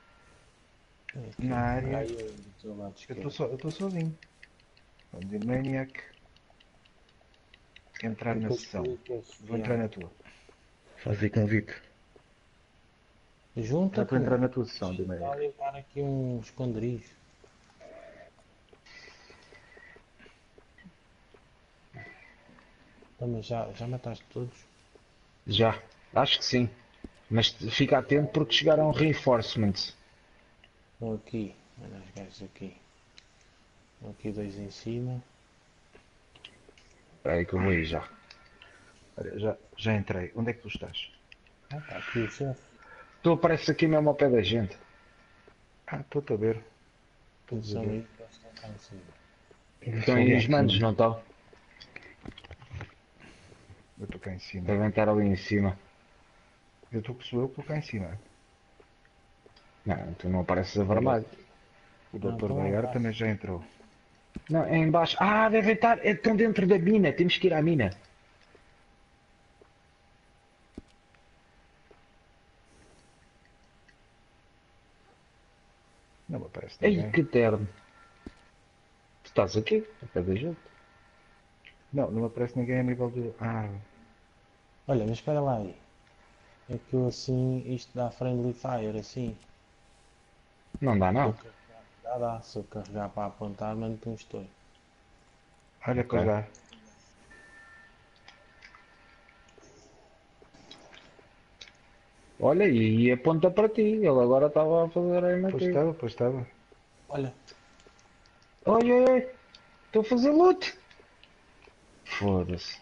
Na área. Aí, do teu lado esquerdo. Eu estou sozinho. O The Maniac. Entrar na sessão. Vou entrar na tua. Faz aí convite. Junta Já estou a entrar na tua sessão, The Está a Maniac. limpar aqui um esconderijo. Então, mas já mataste todos? Já. Acho que sim. Mas fica atento porque chegaram reinforcements. Estão aqui. Olha os gajos aqui. Estão aqui dois em cima. Espera aí que eu vou aí já. Olha, já entrei. Onde é que tu estás? Está aqui o chefe. Tu apareces aqui mesmo ao pé da gente. Estou-te a ver. Atenção aí que eles estão cá em cima. Estão aí os manos, não estão? Eu estou cá em cima. Devem estar ali em cima. Sou eu que estou cá em cima. Não, tu não apareces a vermelho. O Dr. então Baiar vai. também já entrou. Não, é em baixo. Ah, devem estar. Estão dentro da mina. Temos que ir à mina. Não me aparece Ei, ninguém. que terno. Tu estás aqui, ao pé da gente. Não me aparece ninguém a nível de... Olha, mas espera lá aí. É que eu assim, isto dá friendly fire, assim. Não dá, não. Dá. Se eu carregar para apontar, mando-te um estouro. Olha, pois dá. Olha, e aponta para ti. Ele agora estava a fazer aí Pois aqui. estava, pois estava. Olha, Olha, olha. Estou a fazer loot. Foda-se.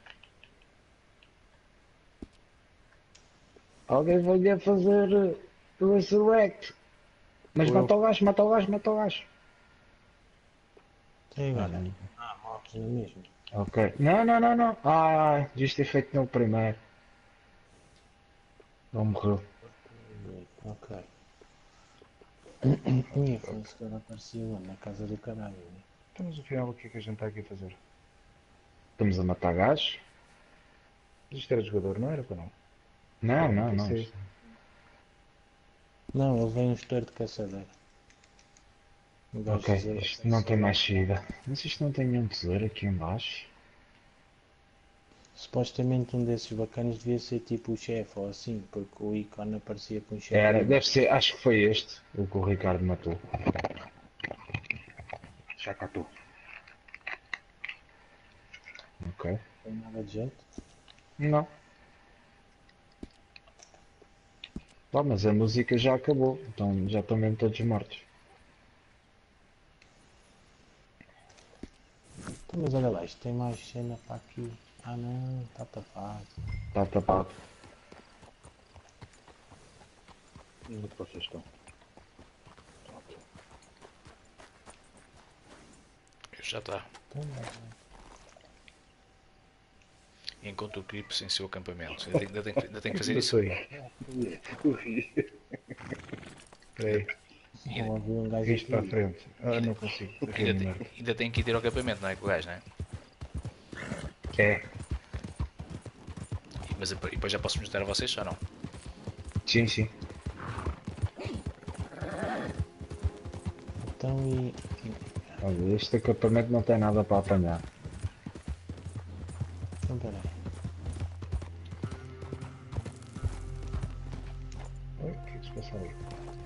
Alguém vai-lhe a fazer resurrect. Mas Eu. mata o gajo, mata o gajo, mata o gajo. tem agora. Morres na mesma. Ok. Não. Ah, devias ter feito no primeiro. Não morreu. Ok. Minha fornecedora apareceu lá na casa do caralho, né? Então, mas afinal, o que é que a gente está aqui a fazer? Estamos a matar gajos? Isto era jogador, não era para não? Não. Sei. Não, ele vem um estouro de caçadeira. O gajo Ok, dizer- isto não tem mais saída. Mas isto não tem nenhum tesouro aqui em baixo. Supostamente um desses bacanas devia ser tipo o chefe ou assim, porque o ícone aparecia com o chefe. Era, deve ser, acho que foi este, o que o Ricardo matou. Já cá estou. Ok. Não tem nada de jeito. Não. Pá, mas a música já acabou, então já estão mesmo todos mortos. Então, mas olha lá, isto tem mais cena para aqui. Ah não, está tapado. Está tapado. Onde é que vocês estão? Já está. Então, Encontra o Crips em seu acampamento. Ainda tem que fazer Eu isso. sou aí. Corri. Espera aí. vou ouvir um gajo Isto para a aqui. frente. Não consigo. Ainda tem que ir ter ao acampamento, não é? Com o gajo, não é? É. Mas e depois já posso mostrar a vocês ou não? Sim. Então e. Olha, este acampamento não tem nada para apanhar. Então peraí. Oi, o que é que se passa ali?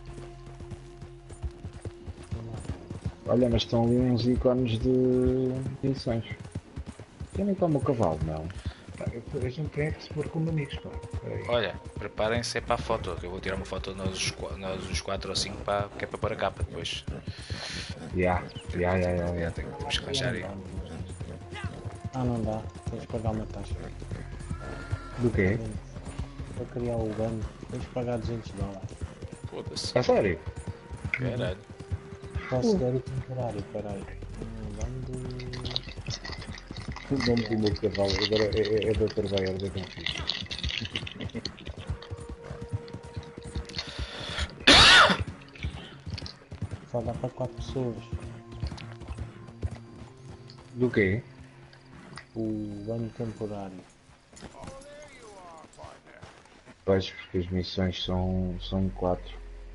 Olha, mas estão ali uns ícones de missões. Quem nem toma o cavalo, não? A gente tem que se pôr como amigos, pá. Espera aí. Olha, preparem-se é para a foto, que eu vou tirar uma foto nós os 4 ou 5 que é para pôr a capa depois. Ya. Temos que arranjar aí. Ah, não dá. Tens de pagar uma taxa. Do quê? Para criar o bando, tens de pagar $200. Foda-se. A sério? Caralho. Posso dar o temporário, peraí. Bando. O nome do meu cavalo agora é Dr. Bayer da Confis. Só dá para 4 pessoas. Do quê? O bando temporário. Pois, porque as missões são 4.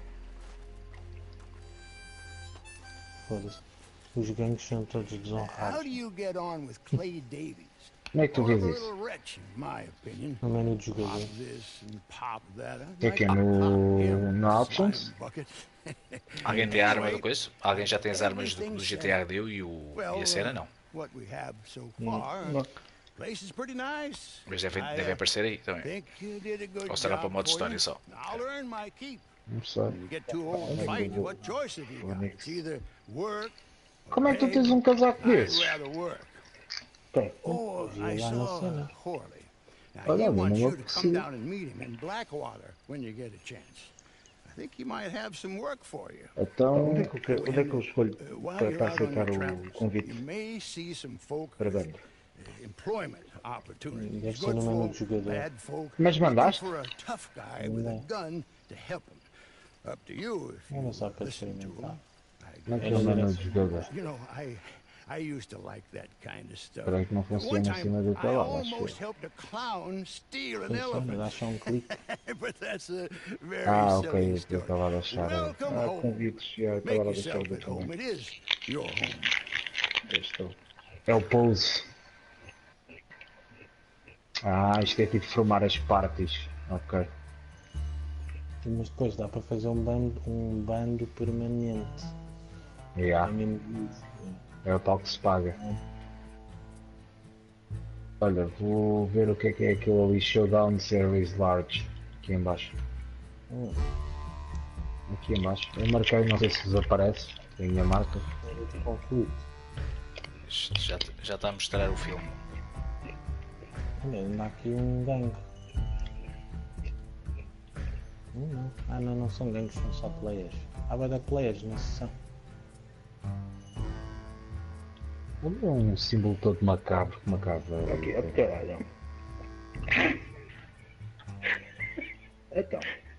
Foda-se. Os gangues são todos How desonrados. do you get on with Clay Davies? Como é que tu More vês of a isso? little wretch, in my opinion. No menu de jogador. Pop this and pop that. É que é no Options? Alguém tem a arma do coisa? Alguém já tem as armas do GTA deu e a cena não. What we have so far. Place is pretty nice. Mas deve aparecer aí também. Think you did a good Ou será para job modo for história you. só? I'll earn my keep. Não sei. When you get too old to fight, what choice have you got? It's either work. Como é que tu tens um casaco I'd desses? rather work. Or I lá na saw cena. Horley. Now Olha, he eu wants não you to aprecio. come down and meet him in Blackwater when you get a chance. I think he might have some work for you. Então, Onde é que eu escolho While para you're out on aceitar your o travels, convite you may see some folk para with dentro? employment opportunities. Deve ser Good no menu folk, de jogador. bad folk. Mas looking mandaste? for a tough guy with a gun to help him. Up to you if Olha you só para listen to experimentar. him. como é que é o menu de jogador? You know, I used to like that kind of stuff. Espera aí que não One funciona time, acima do I teu lado, acho almost eu. helped a clown steal an Funciona, dá elephant. só um clique. But that's a very Ah, ok, silly eu story. estava a deixar. Welcome Há home. convites, já Make estava a deixar yourself o at home. também. It is your home. Estou. É o pose. Ah, isto é tipo formar as partes. Ok. Mas depois dá para fazer um bando permanente. Yeah. É mesmo isso. É o tal que se paga. Olha, vou ver o que é aquilo ali. Showdown Series Large. Aqui em baixo. Aqui em baixo. Eu marquei, não sei se vos aparece. Tem a minha marca. Concluído. Já está a mostrar o filme. Olha, ainda há aqui um gangue. Não. Ah, não são gangues, são só players. Há bué de players na sessão. Olha, um símbolo todo macabro. Aqui, é porque olha. Então,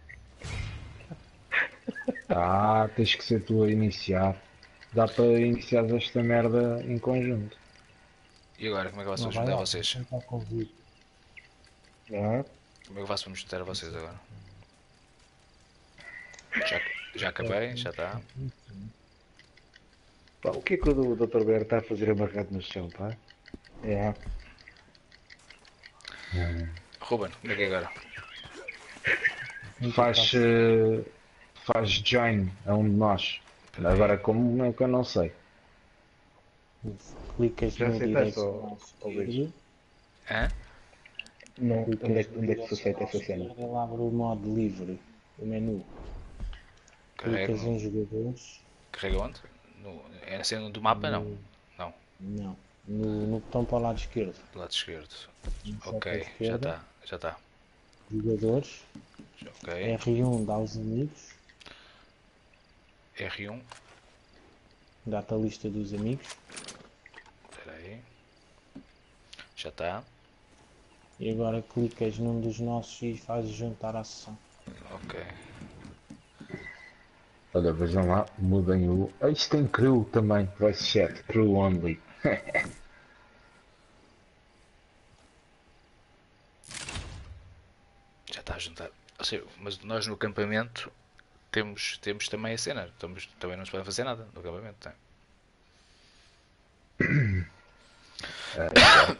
Ah, tens que ser tu a iniciar. Dá para iniciar esta merda em conjunto. E agora, como é que eu Não faço vai para lá, vocês? tentar convite. ah, Como é que eu faço para me juntar a vocês agora? Já acabei, já está. pá, o que é que o Dr. Bear está a fazer amarrado no chão, pá? É. Ruben, como é que é agora? Faz join a um de nós. Agora como é que eu não sei. Clicas Já no aceitaste direito ou esquerdo. Hã? Não, onde é Clicas que se aceita essa cena? Ele abre o modo livre, o menu. Clicas Carrego. em jogadores. Carrega onde? É na cena do mapa? Não. Não, Não. No botão para o lado esquerdo. do lado esquerdo. Só Ok, para a já esquerda. está. Já está. Jogadores. Ok. R1 dá aos amigos. R1. Dá-te a lista dos amigos. Espera aí. Já está. E agora clicas num dos nossos e fazes juntar à sessão. Ok. Olha, vejam lá, mudem o. Ah, isto tem crew também, voice chat, crew only. Já está a juntar. Ou seja, mas nós no acampamento temos também a cena. Também não se pode fazer nada no acampamento. Não é?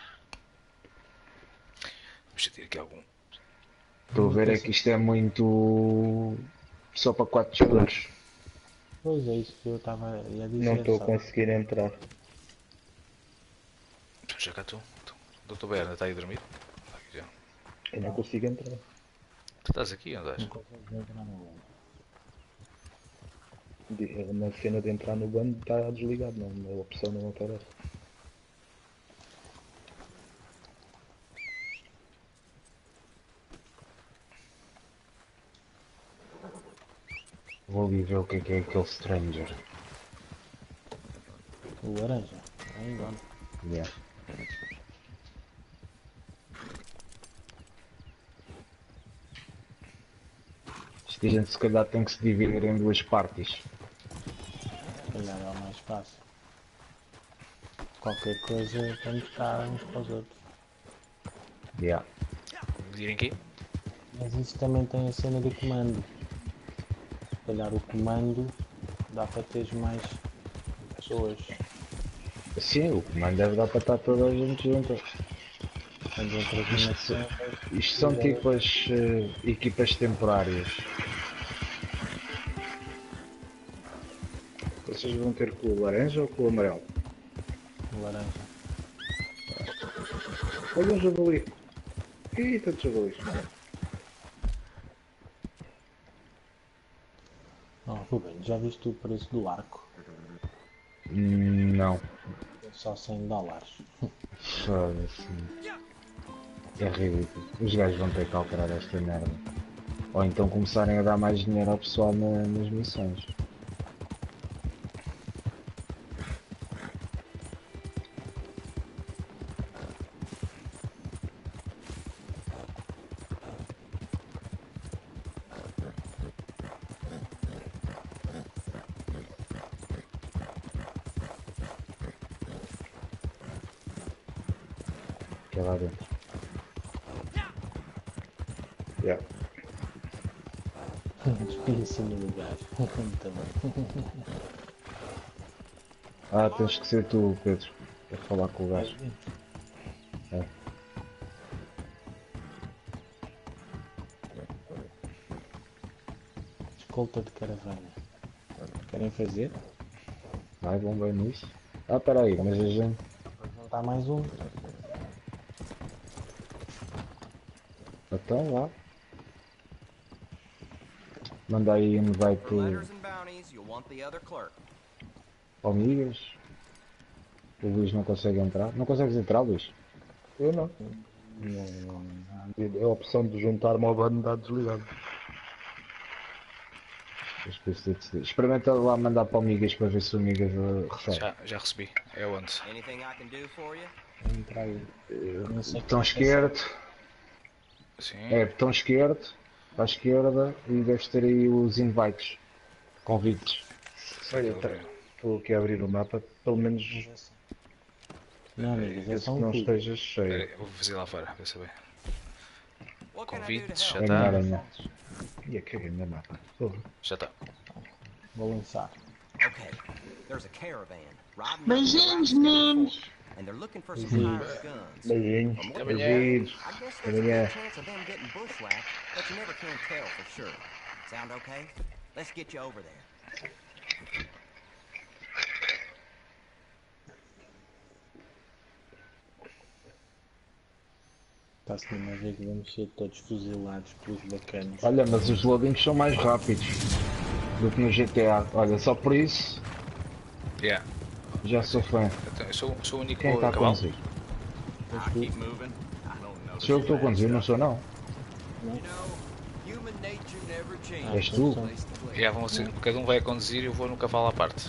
Deixa eu ter aqui algum. Estou a ver é que isto é muito. Só para 4 jogadores. Pois é isso que eu estava a dizer. Não estou a só. conseguir entrar. Já cá estou. Doutor Berna está aí dormido? Está aqui já. Eu não consigo entrar. Tu estás aqui, onde estás? Não consegues entrar no bando. Na cena de entrar no bando está desligado, não, a opção não aparece. Vou ali ver o que é aquele Stranger. O laranja. Vai embora. Yeah. Isto a gente se calhar tem que se dividir em duas partes. Se calhar é o mais fácil. Qualquer coisa vamos estar uns para os outros. Yeah. Divirem aqui? Mas isso também tem a cena do comando. Se calhar o comando dá para teres mais pessoas. Sim, o comando deve dar para estar toda a gente junta. Quando entras numa cena, Isto são tipo as equipas temporárias. Vocês vão ter com o laranja ou com o amarelo? laranja. Olha um javali. Ih, tantos javalis. Oh, Ruben, já viste o preço do arco? Não. É só $100. Foda-se. É ridículo. Os gajos vão ter que alterar esta merda. Ou então começarem a dar mais dinheiro ao pessoal nas missões. Que é lá dentro. Yeah. Despi em cima do gajo. Muito bem. Ah, tens que ser tu, Pedro, para falar com o gajo. É. Escolta de caravana. Querem fazer? Vai, bom, bem nisso. Ah, peraí, mas a gente... Não está mais um. Então lá. Manda aí um invite ao Migas. O Luís não consegue entrar. Não consegues entrar, Luís? Eu não. É a opção de juntar-me ao bando está desligado. Experimenta lá mandar para o Migas para ver se o Migas recebe. Já recebi. É onde? Entra aí. Botão esquerdo. Sim. É, botão esquerdo. Para a esquerda e deves ter aí os invites. Convites. Olha, estou aqui a abrir o mapa, pelo menos Não, amigos, é esse só que um não cu. esteja cheio. Espera aí, eu vou fazer lá fora, para saber. Convites, já É está. Aranha. E a caguei no mapa. Porra. Já está. Vou lançar. Okay, there's a caravan riding Beijinhos, meninos. and they're looking for some hired guns. Beijinhos. From what Beijinhos. I guess there's a good chance of them getting bushwhacked, but you never can tell for sure. Sound okay? Let's get you over there. Está-se mesmo a ver que vamos ser todos fuzilados pelos bacanos. Olha, mas os loadings são mais rápidos do que no GTA. Olha, só por isso Yeah. já sou fã. Então, eu sou o único Quem está a cavalo. conduzir? Keep moving. I don't know. Sou eu que estou a conduzir, não sou não. You know, human nature never changes. És tu? Yeah, cada um vai a conduzir e eu vou no cavalo à parte.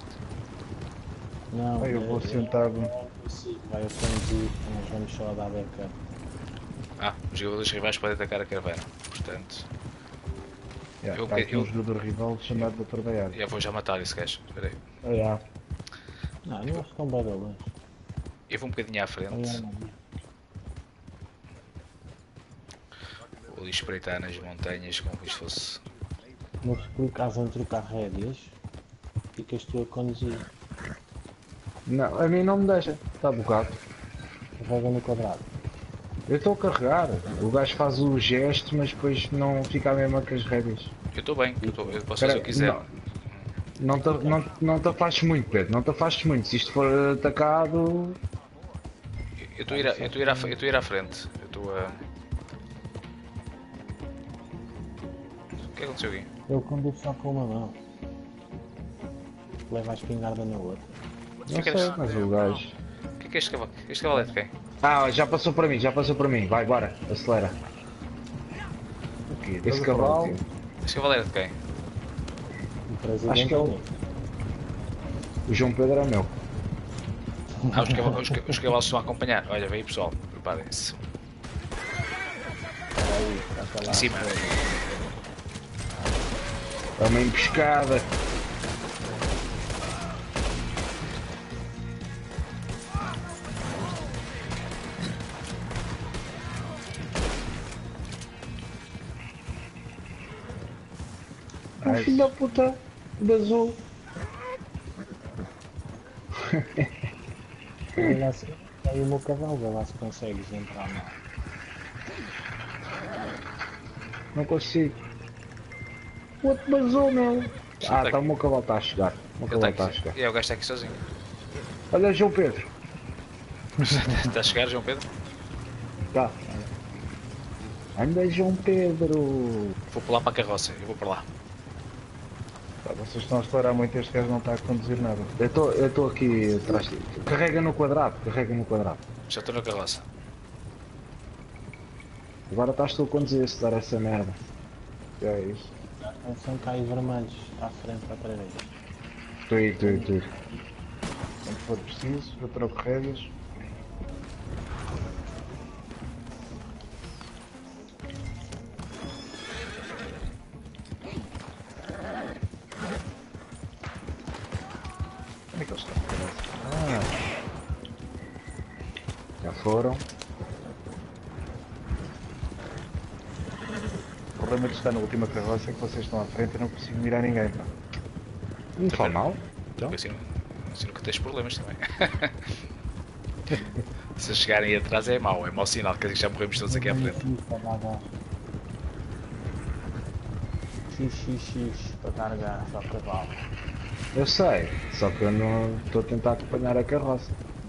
Não, Eu vou sentado. Vai a conduzir, nós vamos só a dar backup. Ah, os jogadores rivais podem atacar a caravana. Portanto, Yeah, Eu- está aqui eu- um jogador rival chamado Dr. Baiado. já vou já matar esse gajo. Espera aí. Yeah. Não, não acho que é um bem longe. Eu vou um bocadinho à frente. Vou ali espreitar nas montanhas como se fosse. Mas se por acaso vão trocar rédeas, ficas tu a conduzir. Não, a mim não me deixa. Está bocado. Carrega no quadrado. Eu estou a carregar. O gajo faz o gesto, mas depois não fica a mesma que as rédeas. Eu estou bem, eu posso fazer o que quiser. Não te afastes muito, Pedro. Não te afastes muito. Se isto for atacado... Eu estou a ir à frente. Eu estou a. O que aconteceu aqui? Eu conduzo só com uma mão. Leva a espingarda na outra. Não sei, mas o gajo... O que é este cavalo? Este cavalo é de quem? Ah, já passou para mim, já passou para mim. Vai, bora. Acelera. Esse cavalo... Este cavalo era de quem? O presidente Acho que é o João Pedro é meu. Ah, os cavalos estão a acompanhar. Olha, vem aí pessoal, preparem-se. Em cima. É uma emboscada. Um filho da puta de azul. Vê lá se aí o meu cavalo, vê lá se consegues entrar lá. Não consigo. O outro basou, meu. Ah, tá, o meu cavalo está a chegar. O meu cavalo está a chegar. E o gajo está aqui sozinho. Olha, João Pedro. Está a chegar, João Pedro? Tá. Anda, João Pedro. Vou pular para a carroça, eu vou para lá. Pá, vocês estão a explorar muito, este gajo não está a conduzir nada. Eu estou aqui atrás. Carrega no quadrado, carrega no quadrado. Já estou na carroça. Agora estás tu a conduzir se dar essa merda. É isso. Atenção, cai vermelhos à frente outra vez. Estou aí. Quando for preciso, eu troco rédeas. Onde é que eles estão? Já foram. O problema de estar na última carroça é que vocês estão à frente e não consigo mirar ninguém. Pá. Não faz mal. Então. Assim nunca tens problemas também. Se chegarem atrás é mau sinal, quer dizer que já morremos todos aqui à frente. X para carregar, só cavalo. Eu sei, só que eu não estou a tentar acompanhar a carroça.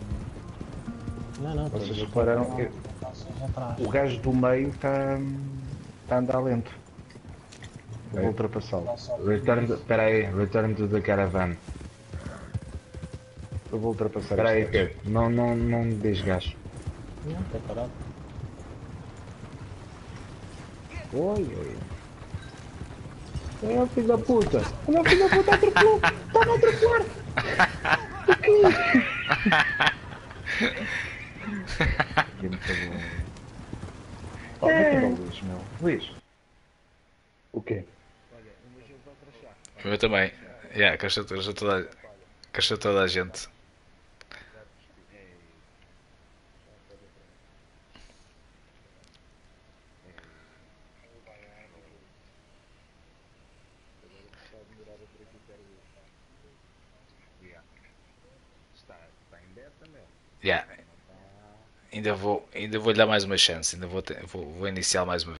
Não, Vocês repararam que o gajo do meio está a andar lento. Eu vou ultrapassá-lo. Espera aí, return to the caravan. Eu vou ultrapassar. Espera aí, Pedro, não desgaste. Não, está parado. Oi. É, filho da puta! Olha o filho da puta atropelou! Está-me a atropelar! O quê? Luís, meu. Luís. O quê? O meu também. Cachou toda a gente. Ainda vou lhe dar mais uma chance. Ainda vou iniciar mais uma